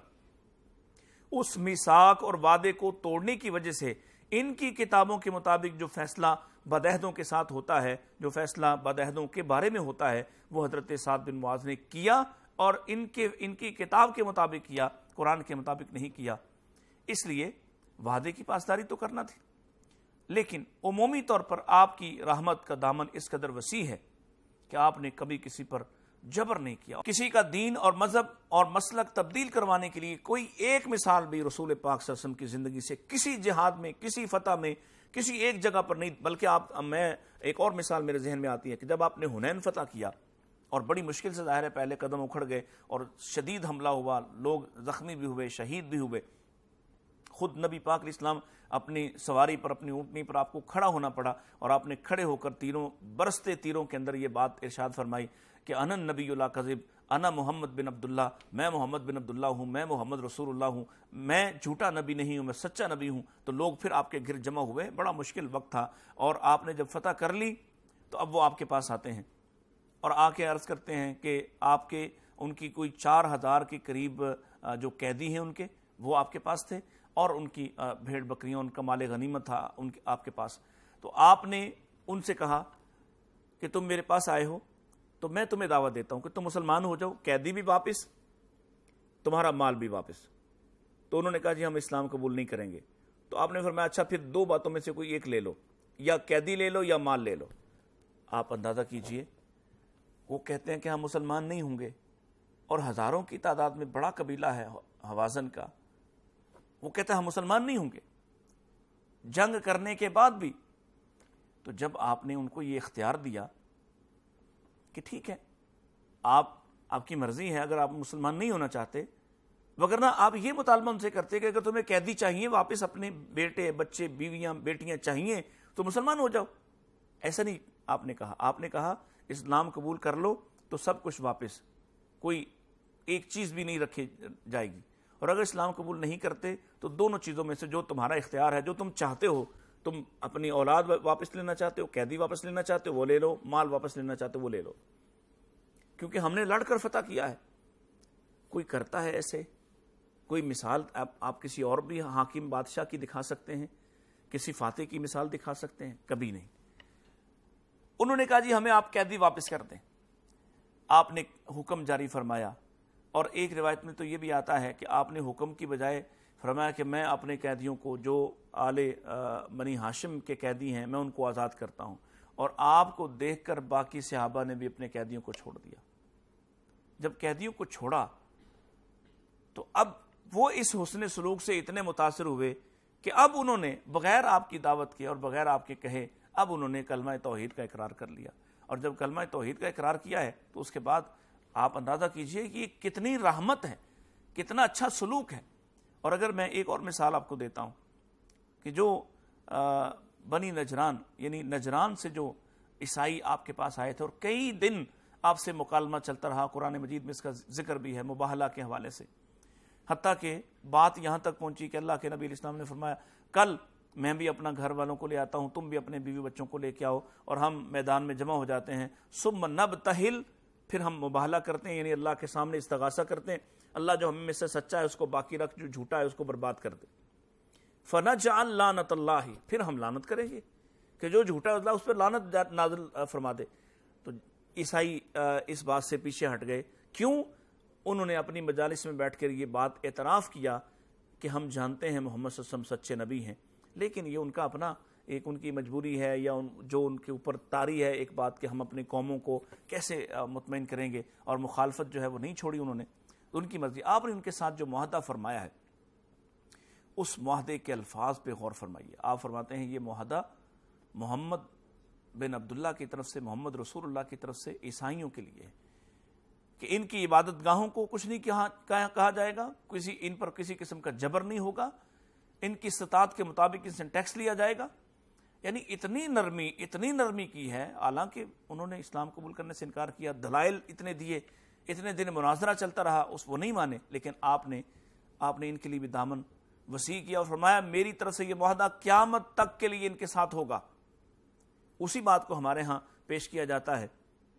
اس میثاق اور وعدے کو توڑنے کی وجہ سے ان کی کتابوں کے مطابق جو فیصلہ بدعہدوں کے ساتھ ہوتا ہے، جو فیصلہ بدعہدوں کے بارے میں ہوتا ہے، وہ حضرت سعد بن معاذ نے کیا، اور ان کے ان کی کتاب کے مطابق کیا، قرآن کے مطابق نہیں کیا۔ اس لیے وعدے کی پاسداری تو کرنا تھی، لیکن عمومی طور پر آپ کی رحمت کا دامن اس قدر وسیع ہے کہ آپ نے کبھی کسی پر جبر نہیں کیا۔ کسی کا دین اور مذہب اور مسلک تبدیل کروانے کے لیے کوئی ایک مثال بھی رسول پاک صلی اللہ علیہ وسلم کی زندگی سے کسی جہاد میں، کسی فتح میں، کسی ایک جگہ پر نہیں، بلکہ آپ میں ایک اور مثال میرے ذہن میں آتی ہے کہ جب آپ نے حنین فتح کیا اور بڑی مشکل سے ظاہر ہے پہلے قدم اکھڑ گئے اور شدید حملہ ہوا، لوگ زخمی بھی ہوئے، شہید بھی ہوئے، خود نبی پاک علیہ السلام اپنی سواری پر، اپنی اونٹنی پر آپ کو کھڑا ہونا پڑا، اور آپ نے کھڑے ہو کر تیروں، برستے تیروں کے اندر یہ بات ارشاد فرمائی کہ انا النبی لا کذب، انا محمد بن عبداللہ، میں محمد بن عبداللہ ہوں، میں محمد رسول اللہ ہوں، میں جھوٹا نبی نہیں ہوں، میں سچا نبی ہوں۔ تو لوگ پھر آپ کے گھر جمع ہوئے، بڑا مشکل وقت تھا، اور آپ نے جب فتح کر لی تو اب وہ آپ کے پاس آتے ہیں اور آ کے عرض کرتے ہیں کہ آپ کے ان کی کوئی چار ہزار کے قریب جو قیدی ہیں ان کے، وہ آپ کے پاس تھے، اور ان کی بھیڑ بکریاں، ان کا مال غنیمت تھا ان کے آپ کے پاس۔ تو آپ نے ان سے کہا کہ تم میرے پاس آئے ہو تو میں تمہیں دعوت دیتا ہوں کہ تم مسلمان ہو جاؤ، قیدی بھی واپس، تمہارا مال بھی واپس۔ تو انہوں نے کہا جی ہم اسلام قبول نہیں کریں گے۔ تو آپ نے فرمایا اچھا پھر دو باتوں میں سے کوئی ایک لے لو، یا قیدی لے لو یا مال لے لو۔ آپ اندازہ کیجئے، وہ کہتے ہیں کہ ہم مسلمان نہیں ہوں گے، اور ہزاروں کی تعداد میں بڑا قبیلہ ہے حوازن کا، وہ کہتا ہے ہم مسلمان نہیں ہوں گے جنگ کرنے کے بعد بھی۔ تو جب آپ نے ان کو یہ اختیار دیا کہ ٹھیک ہے آپ آپ کی مرضی ہے، اگر آپ مسلمان نہیں ہونا چاہتے، وگرنہ آپ یہ مطالبہ ان سے کرتے کہ اگر تمہیں قیدی چاہیے واپس، اپنے بیٹے بچے بیویاں بیٹیاں چاہیے تو مسلمان ہو جاؤ۔ ایسا نہیں آپ نے کہا، آپ نے کہا اسلام قبول کر لو تو سب کچھ واپس، کوئی ایک چیز بھی نہیں رکھی جائے گی، اور اگر اسلام قبول نہیں کرتے تو دونوں چیزوں میں سے جو تمہارا اختیار ہے، جو تم چاہتے ہو، تم اپنی اولاد واپس لینا چاہتے ہو، قیدی واپس لینا چاہتے ہو وہ لے لو، مال واپس لینا چاہتے ہو وہ لے لو، کیونکہ ہم نے لڑ کر فتح کیا ہے۔ کوئی کرتا ہے ایسے؟ کوئی مثال آپ, آپ کسی اور بھی حاکم بادشاہ کی دکھا سکتے ہیں، کسی فاتح کی مثال دکھا سکتے ہیں؟ کبھی نہیں۔ انہوں نے کہا جی ہمیں آپ قیدی واپس کر دیں۔ آپ نے حکم جاری فرمایا، اور ایک روایت میں تو یہ بھی آتا ہے کہ آپ نے حکم کی بجائے فرمایا کہ میں اپنے قیدیوں کو جو آل بنی ہاشم کے قیدی ہیں میں ان کو آزاد کرتا ہوں، اور آپ کو دیکھ کر باقی صحابہ نے بھی اپنے قیدیوں کو چھوڑ دیا۔ جب قیدیوں کو چھوڑا تو اب وہ اس حسن سلوک سے اتنے متاثر ہوئے کہ اب انہوں نے بغیر آپ کی دعوت کے اور بغیر آپ کے کہے اب انہوں نے کلمہ توحید کا اقرار کر لیا، اور جب کلمہ توحید کا اقرار کیا ہے تو اس کے بعد آپ اندازہ کیجئے کہ یہ کتنی رحمت ہے، کتنا اچھا سلوک ہے۔ اور اگر میں ایک اور مثال آپ کو دیتا ہوں کہ جو بنی نجران یعنی نجران سے جو عیسائی آپ کے پاس آئے تھے اور کئی دن آپ سے مکالمہ چلتا رہا، قرآن مجید میں اس کا ذکر بھی ہے مباہلہ کے حوالے سے، حتیٰ کہ بات یہاں تک پہنچی کہ اللہ کے نبی علیہ السلام نے فرمایا کل میں بھی اپنا گھر والوں کو لے آتا ہوں، تم بھی اپنے بیوی بچوں کو لے کے آؤ، اور ہم میدان میں جمع ہو جاتے ہیں، ثم نبتہل، پھر ہم مباہلہ کرتے ہیں، یعنی اللہ کے سامنے استغاثہ کرتے ہیں، اللہ جو ہم میں سے سچا ہے اس کو باقی رکھ، جو جھوٹا ہے اس کو برباد کر دے۔ فنجعل لعنت اللہ، پھر ہم لعنت کریں گے کہ جو جھوٹا ہے اللہ اس پر لعنت نازل فرما دے۔ تو عیسائی اس بات سے پیچھے ہٹ گئے، کیوں؟ انہوں نے اپنی مجالس میں بیٹھ کر یہ بات اعتراف کیا کہ ہم جانتے ہیں محمد صلی اللہ علیہ وسلم سچے نبی ہیں، لیکن یہ ان کا اپنا ایک ان کی مجبوری ہے، یا جو ان کے اوپر طاری ہے ایک بات کہ ہم اپنی قوموں کو کیسے مطمئن کریں گے، اور مخالفت جو ہے وہ نہیں چھوڑی انہوں نے، ان کی مرضی۔ آپ نے ان کے ساتھ جو معاہدہ فرمایا ہے اس معاہدے کے الفاظ پہ غور فرمائیے۔ آپ فرماتے ہیں یہ معاہدہ محمد بن عبداللہ کی طرف سے، محمد رسول اللہ کی طرف سے عیسائیوں کے لیے ہے کہ ان کی عبادت گاہوں کو کچھ نہیں کہا جائے گا، کسی ان پر کسی قسم کا جبر نہیں ہوگا، ان کی استطاعت کے مطابق ان سے ٹیکس لیا جائے گا۔ یعنی اتنی نرمی اتنی نرمی کی ہے، حالانکہ انہوں نے اسلام قبول کرنے سے انکار کیا، دلائل اتنے دیے، اتنے دن مناظرہ چلتا رہا، اس وہ نہیں مانے، لیکن آپ نے آپ نے ان کے لیے بھی دامن وسیع کیا اور فرمایا میری طرف سے یہ معاہدہ قیامت تک کے لیے ان کے ساتھ ہوگا۔ اسی بات کو ہمارے ہاں پیش کیا جاتا ہے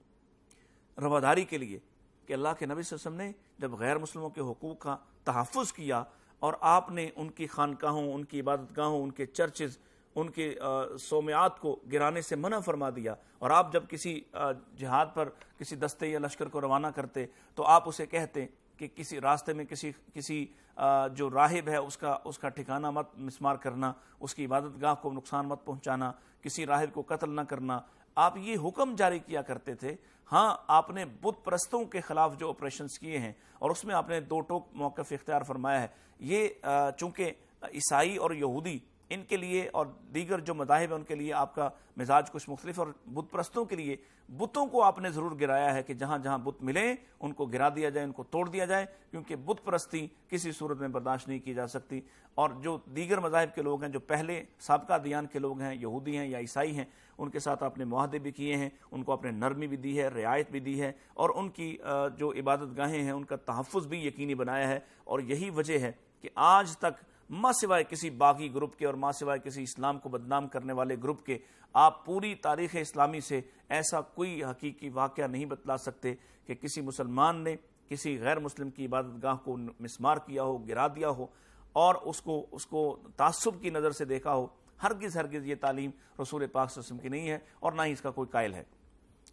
رواداری کے لیے کہ اللہ کے نبی صلی اللہ علیہ وسلم نے جب غیر مسلموں کے حقوق کا تحفظ کیا اور آپ نے ان کی خانقاہوں، ان کی عبادت گاہوں، ان کے چرچز، ان کے صومعات کو گرانے سے منع فرما دیا، اور آپ جب کسی جہاد پر کسی دستے یا لشکر کو روانہ کرتے تو آپ اسے کہتے کہ کسی راستے میں کسی کسی جو راہب ہے اس کا اس کا ٹھکانہ مت مسمار کرنا، اس کی عبادت گاہ کو نقصان مت پہنچانا، کسی راہب کو قتل نہ کرنا، آپ یہ حکم جاری کیا کرتے تھے۔ ہاں آپ نے بت پرستوں کے خلاف جو آپریشنز کیے ہیں اور اس میں آپ نے دو ٹوک موقف اختیار فرمایا ہے، یہ چونکہ عیسائی اور یہودی ان کے لیے اور دیگر جو مذاہب ہیں ان کے لیے آپ کا مزاج کچھ مختلف، اور بت پرستوں کے لیے بتوں کو آپ نے ضرور گرایا ہے کہ جہاں جہاں بت ملیں ان کو گرا دیا جائے، ان کو توڑ دیا جائے، کیونکہ بت پرستی کسی صورت میں برداشت نہیں کی جا سکتی۔ اور جو دیگر مذاہب کے لوگ ہیں، جو پہلے سابقہ دیان کے لوگ ہیں، یہودی ہیں یا عیسائی ہیں، ان کے ساتھ آپ نے معاہدے بھی کیے ہیں، ان کو آپ نے نرمی بھی دی ہے، رعایت بھی دی ہے، اور ان کی جو عبادت گاہیں ہیں ان کا تحفظ بھی یقینی بنایا ہے۔ اور یہی وجہ ہے کہ آج تک ماں سوائے کسی باغی گروپ کے اور ماں سوائے کسی اسلام کو بدنام کرنے والے گروپ کے آپ پوری تاریخ اسلامی سے ایسا کوئی حقیقی واقعہ نہیں بتلا سکتے کہ کسی مسلمان نے کسی غیر مسلم کی عبادت گاہ کو مسمار کیا ہو، گرا دیا ہو اور اس کو اس کو تعصب کی نظر سے دیکھا ہو۔ ہرگز ہرگز یہ تعلیم رسول پاک صلی اللہ علیہ وسلم کی نہیں ہے اور نہ ہی اس کا کوئی قائل ہے۔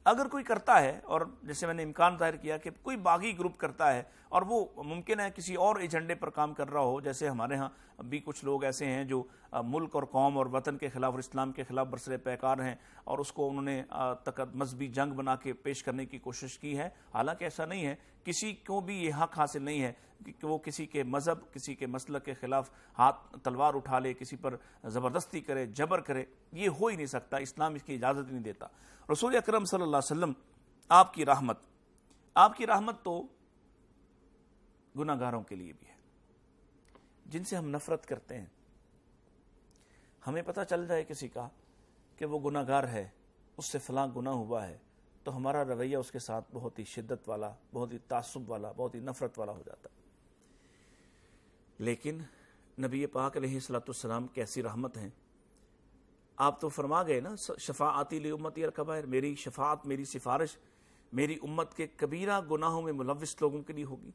اگر کوئی کرتا ہے، اور جیسے میں نے امکان ظاہر کیا کہ کوئی باغی گروپ کرتا ہے اور وہ ممکن ہے کسی اور ایجنڈے پر کام کر رہا ہو، جیسے ہمارے ہاں بھی کچھ لوگ ایسے ہیں جو ملک اور قوم اور وطن کے خلاف اور اسلام کے خلاف برسر پیکار ہیں، اور اس کو انہوں نے مذہبی جنگ بنا کے پیش کرنے کی کوشش کی ہے. حالانکہ ایسا نہیں ہے، کسی کو بھی یہ حق حاصل نہیں ہے کہ وہ کسی کے مذہب، کسی کے مسلک کے خلاف ہاتھ تلوار اٹھا لے، کسی پر زبردستی کرے، جبر کرے. یہ ہو ہی نہیں سکتا، اسلام اس کی اجازت نہیں دیتا. رسول اکرم صلی اللہ علیہ وسلم آپ کی رحمت، آپ کی رحمت تو گناہ گاروں کے لیے بھی ہے، جن سے ہم نفرت کرتے ہیں. ہمیں پتہ چل جائے کسی کا کہ وہ گناہ گار ہے، اس سے فلاں گناہ ہوا ہے، تو ہمارا رویہ اس کے ساتھ بہت ہی شدت والا، بہت ہی تعصب والا، بہت ہی نفرت والا ہو جاتا ہے. لیکن نبی پاک علیہ الصلوۃ والسلام کیسی رحمت ہیں. آپ تو فرما گئے نا، شفاعتی لامتی الکبائر، میری شفاعت، میری سفارش میری امت کے کبیرہ گناہوں میں ملوث لوگوں کے لیے ہوگی.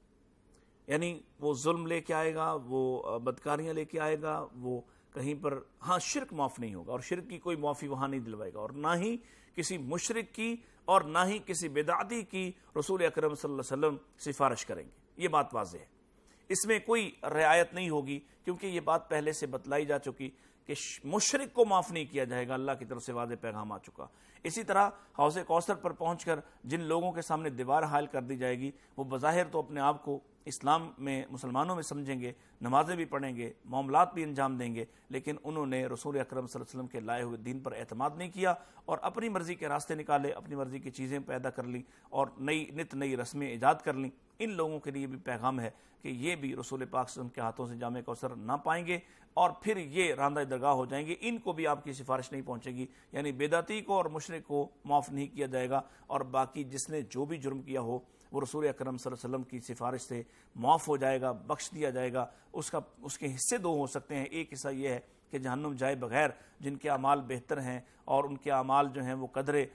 یعنی وہ ظلم لے کے آئے گا، وہ بدکاریاں لے کے آئے گا، وہ کہیں پر ہاں شرک معاف نہیں ہوگا، اور شرک کی کوئی معافی وہاں نہیں دلوائے گا، اور نہ ہی کسی مشرک کی اور نہ ہی کسی بدعتی کی رسول اکرم صلی اللہ علیہ وسلم سفارش کریں گے. یہ بات واضح ہے، اس میں کوئی رعایت نہیں ہوگی، کیونکہ یہ بات پہلے سے بتلائی جا چکی کہ مشرک کو معاف نہیں کیا جائے گا. اللہ کی طرف سے واضح پیغام آ چکا. اسی طرح حوض کوثر پر پہنچ کر جن لوگوں کے سامنے دیوار حائل کر دی جائے گی، وہ بظاہر تو اپنے آپ کو اسلام میں، مسلمانوں میں سمجھیں گے، نمازیں بھی پڑھیں گے، معاملات بھی انجام دیں گے، لیکن انہوں نے رسول اکرم صلی اللہ علیہ وسلم کے لائے ہوئے دین پر اعتماد نہیں کیا، اور اپنی مرضی کے راستے نکالے، اپنی مرضی کی چیزیں پیدا کر لی، اور نئی نت نئی رسمیں ایجاد کر لیں. ان لوگوں کے لیے بھی پیغام ہے کہ یہ بھی رسول پاک صلی اللہ علیہ وسلم کے ہاتھوں سے جامع کوثر نہ پائیں گے، اور پھر یہ راندہ درگاہ ہو جائیں گے. ان کو بھی آپ کی سفارش نہیں پہنچے گی. یعنی بدعتی کو اور مشرک کو معاف نہیں کیا جائے گا، اور باقی جس نے جو بھی جرم کیا ہو وہ رسول اکرم صلی اللہ علیہ وسلم کی سفارش سے معاف ہو جائے گا، بخش دیا جائے گا. اس کا اس کے حصے دو ہو سکتے ہیں. ایک حصہ یہ ہے کہ جہنم جائے بغیر، جن کے اعمال بہتر ہیں اور ان کے اعمال جو ہیں وہ قدرے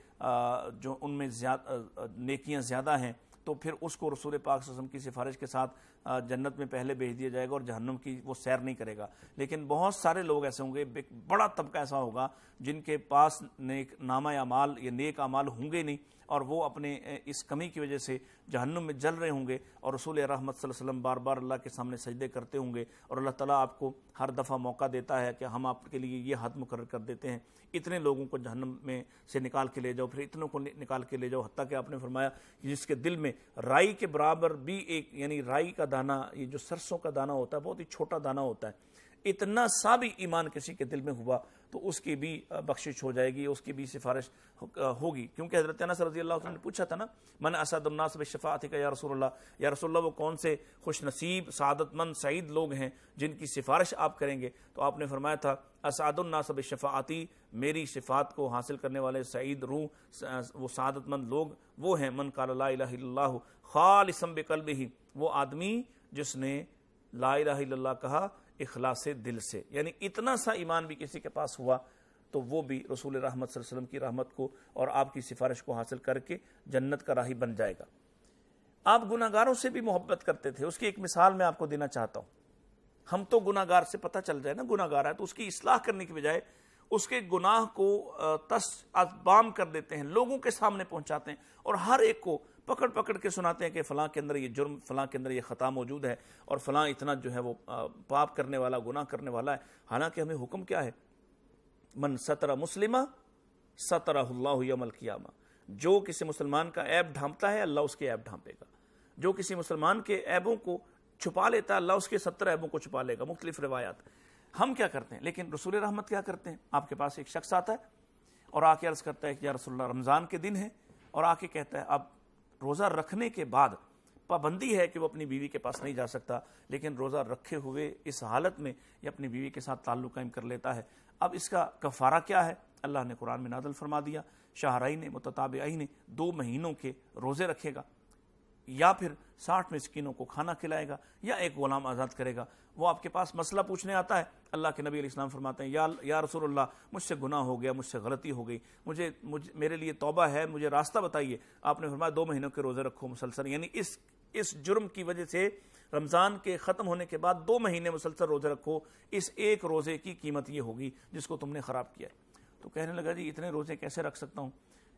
جو ان میں زیادہ نیکیاں زیادہ ہیں، تو پھر اس کو رسول پاک صلی اللہ علیہ وسلم کی سفارش کے ساتھ جنت میں پہلے بھیج دیا جائے گا، اور جہنم کی وہ سیر نہیں کرے گا. لیکن بہت سارے لوگ ایسے ہوں گے، بڑا طبقہ ایسا ہوگا جن کے پاس نیک نامہ اعمال یا نیک اعمال ہوں گے نہیں، اور وہ اپنے اس کمی کی وجہ سے جہنم میں جل رہے ہوں گے، اور رسول رحمت صلی اللہ علیہ وسلم بار بار اللہ کے سامنے سجدے کرتے ہوں گے، اور اللہ تعالیٰ آپ کو ہر دفعہ موقع دیتا ہے کہ ہم آپ کے لیے یہ حد مقرر کر دیتے ہیں، اتنے لوگوں کو جہنم میں سے نکال کے لے جاؤ، پھر اتنوں کو نکال کے لے جاؤ. حتیٰ کہ آپ نے فرمایا جس کے دل میں رائی کے برابر بھی ایک، یعنی رائی کا دانہ، یہ جو سرسوں کا دانہ ہوتا ہے، بہت ہی چھوٹا دانہ ہوتا ہے، اتنا سا بھی ایمان کسی کے دل میں ہوا تو اس کی بھی بخشش ہو جائے گی، اس کی بھی سفارش ہوگی. کیونکہ حضرت انس رضی اللہ عنہ نے پوچھا تھا نا، من اسعد الناس بشفاعتک یا رسول اللہ، یا رسول اللہ وہ کون سے خوش نصیب، سعادت مند، سعید لوگ ہیں جن کی سفارش آپ کریں گے؟ تو آپ نے فرمایا تھا اسعد الناس بشفاعتی، میری شفاعت کو حاصل کرنے والے سعید روح، وہ سعادت مند لوگ وہ ہیں من قال لا الہ الا اللہ خالصا بقلبہ، وہ آدمی جس نے لا الہ الا اللہ کہا اخلاص دل سے. یعنی اتنا سا ایمان بھی کسی کے پاس ہوا تو وہ بھی رسول رحمت صلی اللہ علیہ وسلم کی رحمت کو اور آپ کی سفارش کو حاصل کر کے جنت کا راہی بن جائے گا. آپ گناہ گاروں سے بھی محبت کرتے تھے. اس کی ایک مثال میں آپ کو دینا چاہتا ہوں. ہم تو گناہ گار سے پتہ چل جائے نا گناہ گار ہے تو اس کی اصلاح کرنے کی بجائے اس کے گناہ کو تس بام کر دیتے ہیں، لوگوں کے سامنے پہنچاتے ہیں، اور ہر ایک کو پکڑ پکڑ کے سناتے ہیں کہ فلاں کے اندر یہ جرم، فلاں کے اندر یہ خطا موجود ہے، اور فلاں اتنا جو ہے وہ پاپ کرنے والا، گناہ کرنے والا ہے. حالانکہ ہمیں حکم کیا ہے؟ من ستر مسلمہ سترہ اللہ یوم القیامہ، جو کسی مسلمان کا عیب ڈھانپتا ہے اللہ اس کے عیب ڈھانپے گا، جو کسی مسلمان کے عیبوں کو چھپا لیتا ہے اللہ اس کے ستر عیبوں کو چھپا لے گا. مختلف روایات. ہم کیا کرتے ہیں؟ لیکن رسول رحمت کیا کرتے ہیں؟ آپ کے پاس ایک شخص آتا ہے اور آ کے عرض کرتا ہے کہ یا رسول اللہ رمضان کے دن ہے، اور آ کے کہتا ہے اب روزہ رکھنے کے بعد پابندی ہے کہ وہ اپنی بیوی کے پاس نہیں جا سکتا، لیکن روزہ رکھے ہوئے اس حالت میں یہ اپنی بیوی کے ساتھ تعلق قائم کر لیتا ہے. اب اس کا کفارہ کیا ہے؟ اللہ نے قرآن میں نازل فرما دیا، شہرین متتابعین، دو مہینوں کے روزے رکھے گا، یا پھر ساٹھ مسکینوں کو کھانا کھلائے گا، یا ایک غلام آزاد کرے گا. وہ آپ کے پاس مسئلہ پوچھنے آتا ہے، اللہ کے نبی علیہ السلام فرماتے ہیں یا یا رسول اللہ مجھ سے گناہ ہو گیا، مجھ سے غلطی ہو گئی، مجھے مجھ میرے لیے توبہ ہے، مجھے راستہ بتائیے. آپ نے فرمایا دو مہینوں کے روزے رکھو مسلسل. یعنی اس اس جرم کی وجہ سے رمضان کے ختم ہونے کے بعد دو مہینے مسلسل روزے رکھو، اس ایک روزے کی قیمت یہ ہوگی جس کو تم نے خراب کیا ہے. تو کہنے لگا جی اتنے روزے کیسے رکھ سکتا ہوں؟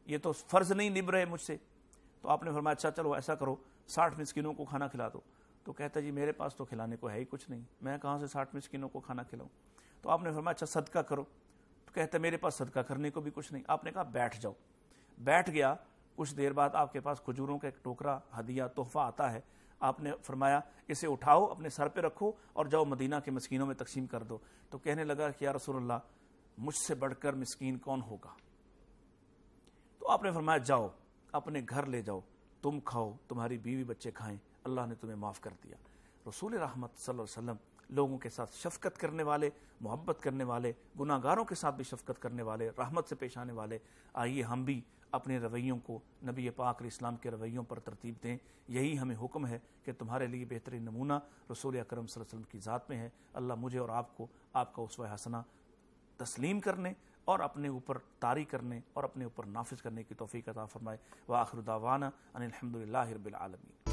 یہ تو فرض نہیں نبھ رہے مجھ سے. تو آپ نے فرمایا اچھا چلو ایسا کرو ساٹھ مسکینوں کو کھانا کھلا دو. تو کہتا جی میرے پاس تو کھلانے کو ہے ہی کچھ نہیں, میں کہاں سے ساٹھ مسکینوں کو کھانا کھلاؤں. تو آپ نے فرمایا اچھا صدقہ کرو. تو کہتا میرے پاس صدقہ کرنے کو بھی کچھ نہیں. آپ نے کہا بیٹھ جاؤ. بیٹھ گیا. کچھ دیر بعد آپ کے پاس کھجوروں کا ایک ٹوکرا ہدیہ تحفہ آتا ہے. آپ نے فرمایا اسے اٹھاؤ اپنے سر پہ رکھو اور جاؤ مدینہ کے مسکینوں میں تقسیم کر دو. تو کہنے لگا کہ یا رسول اللہ مجھ سے بڑھ کر مسکین کون ہوگا. تو آپ نے فرمایا جاؤ اپنے گھر لے جاؤ, تم کھاؤ, تمہاری بیوی بچے کھائیں, اللہ نے تمہیں معاف کر دیا. رسول رحمت صلی اللہ علیہ وسلم لوگوں کے ساتھ شفقت کرنے والے, محبت کرنے والے, گناہ گاروں کے ساتھ بھی شفقت کرنے والے, رحمت سے پیش آنے والے. آئیے ہم بھی اپنے رویوں کو نبی پاک علیہ السلام کے رویوں پر ترتیب دیں. یہی ہمیں حکم ہے کہ تمہارے لیے بہترین نمونہ رسول اکرم صلی اللہ علیہ وسلم کی ذات میں ہے. اللہ مجھے اور آپ کو آپ کا اسوہ حسنہ تسلیم کرنے اور اپنے اوپر طاری کرنے اور اپنے اوپر نافذ کرنے کی توفیق عطا فرمائے. وآخر دعوانا ان الحمد للہ رب العالمین.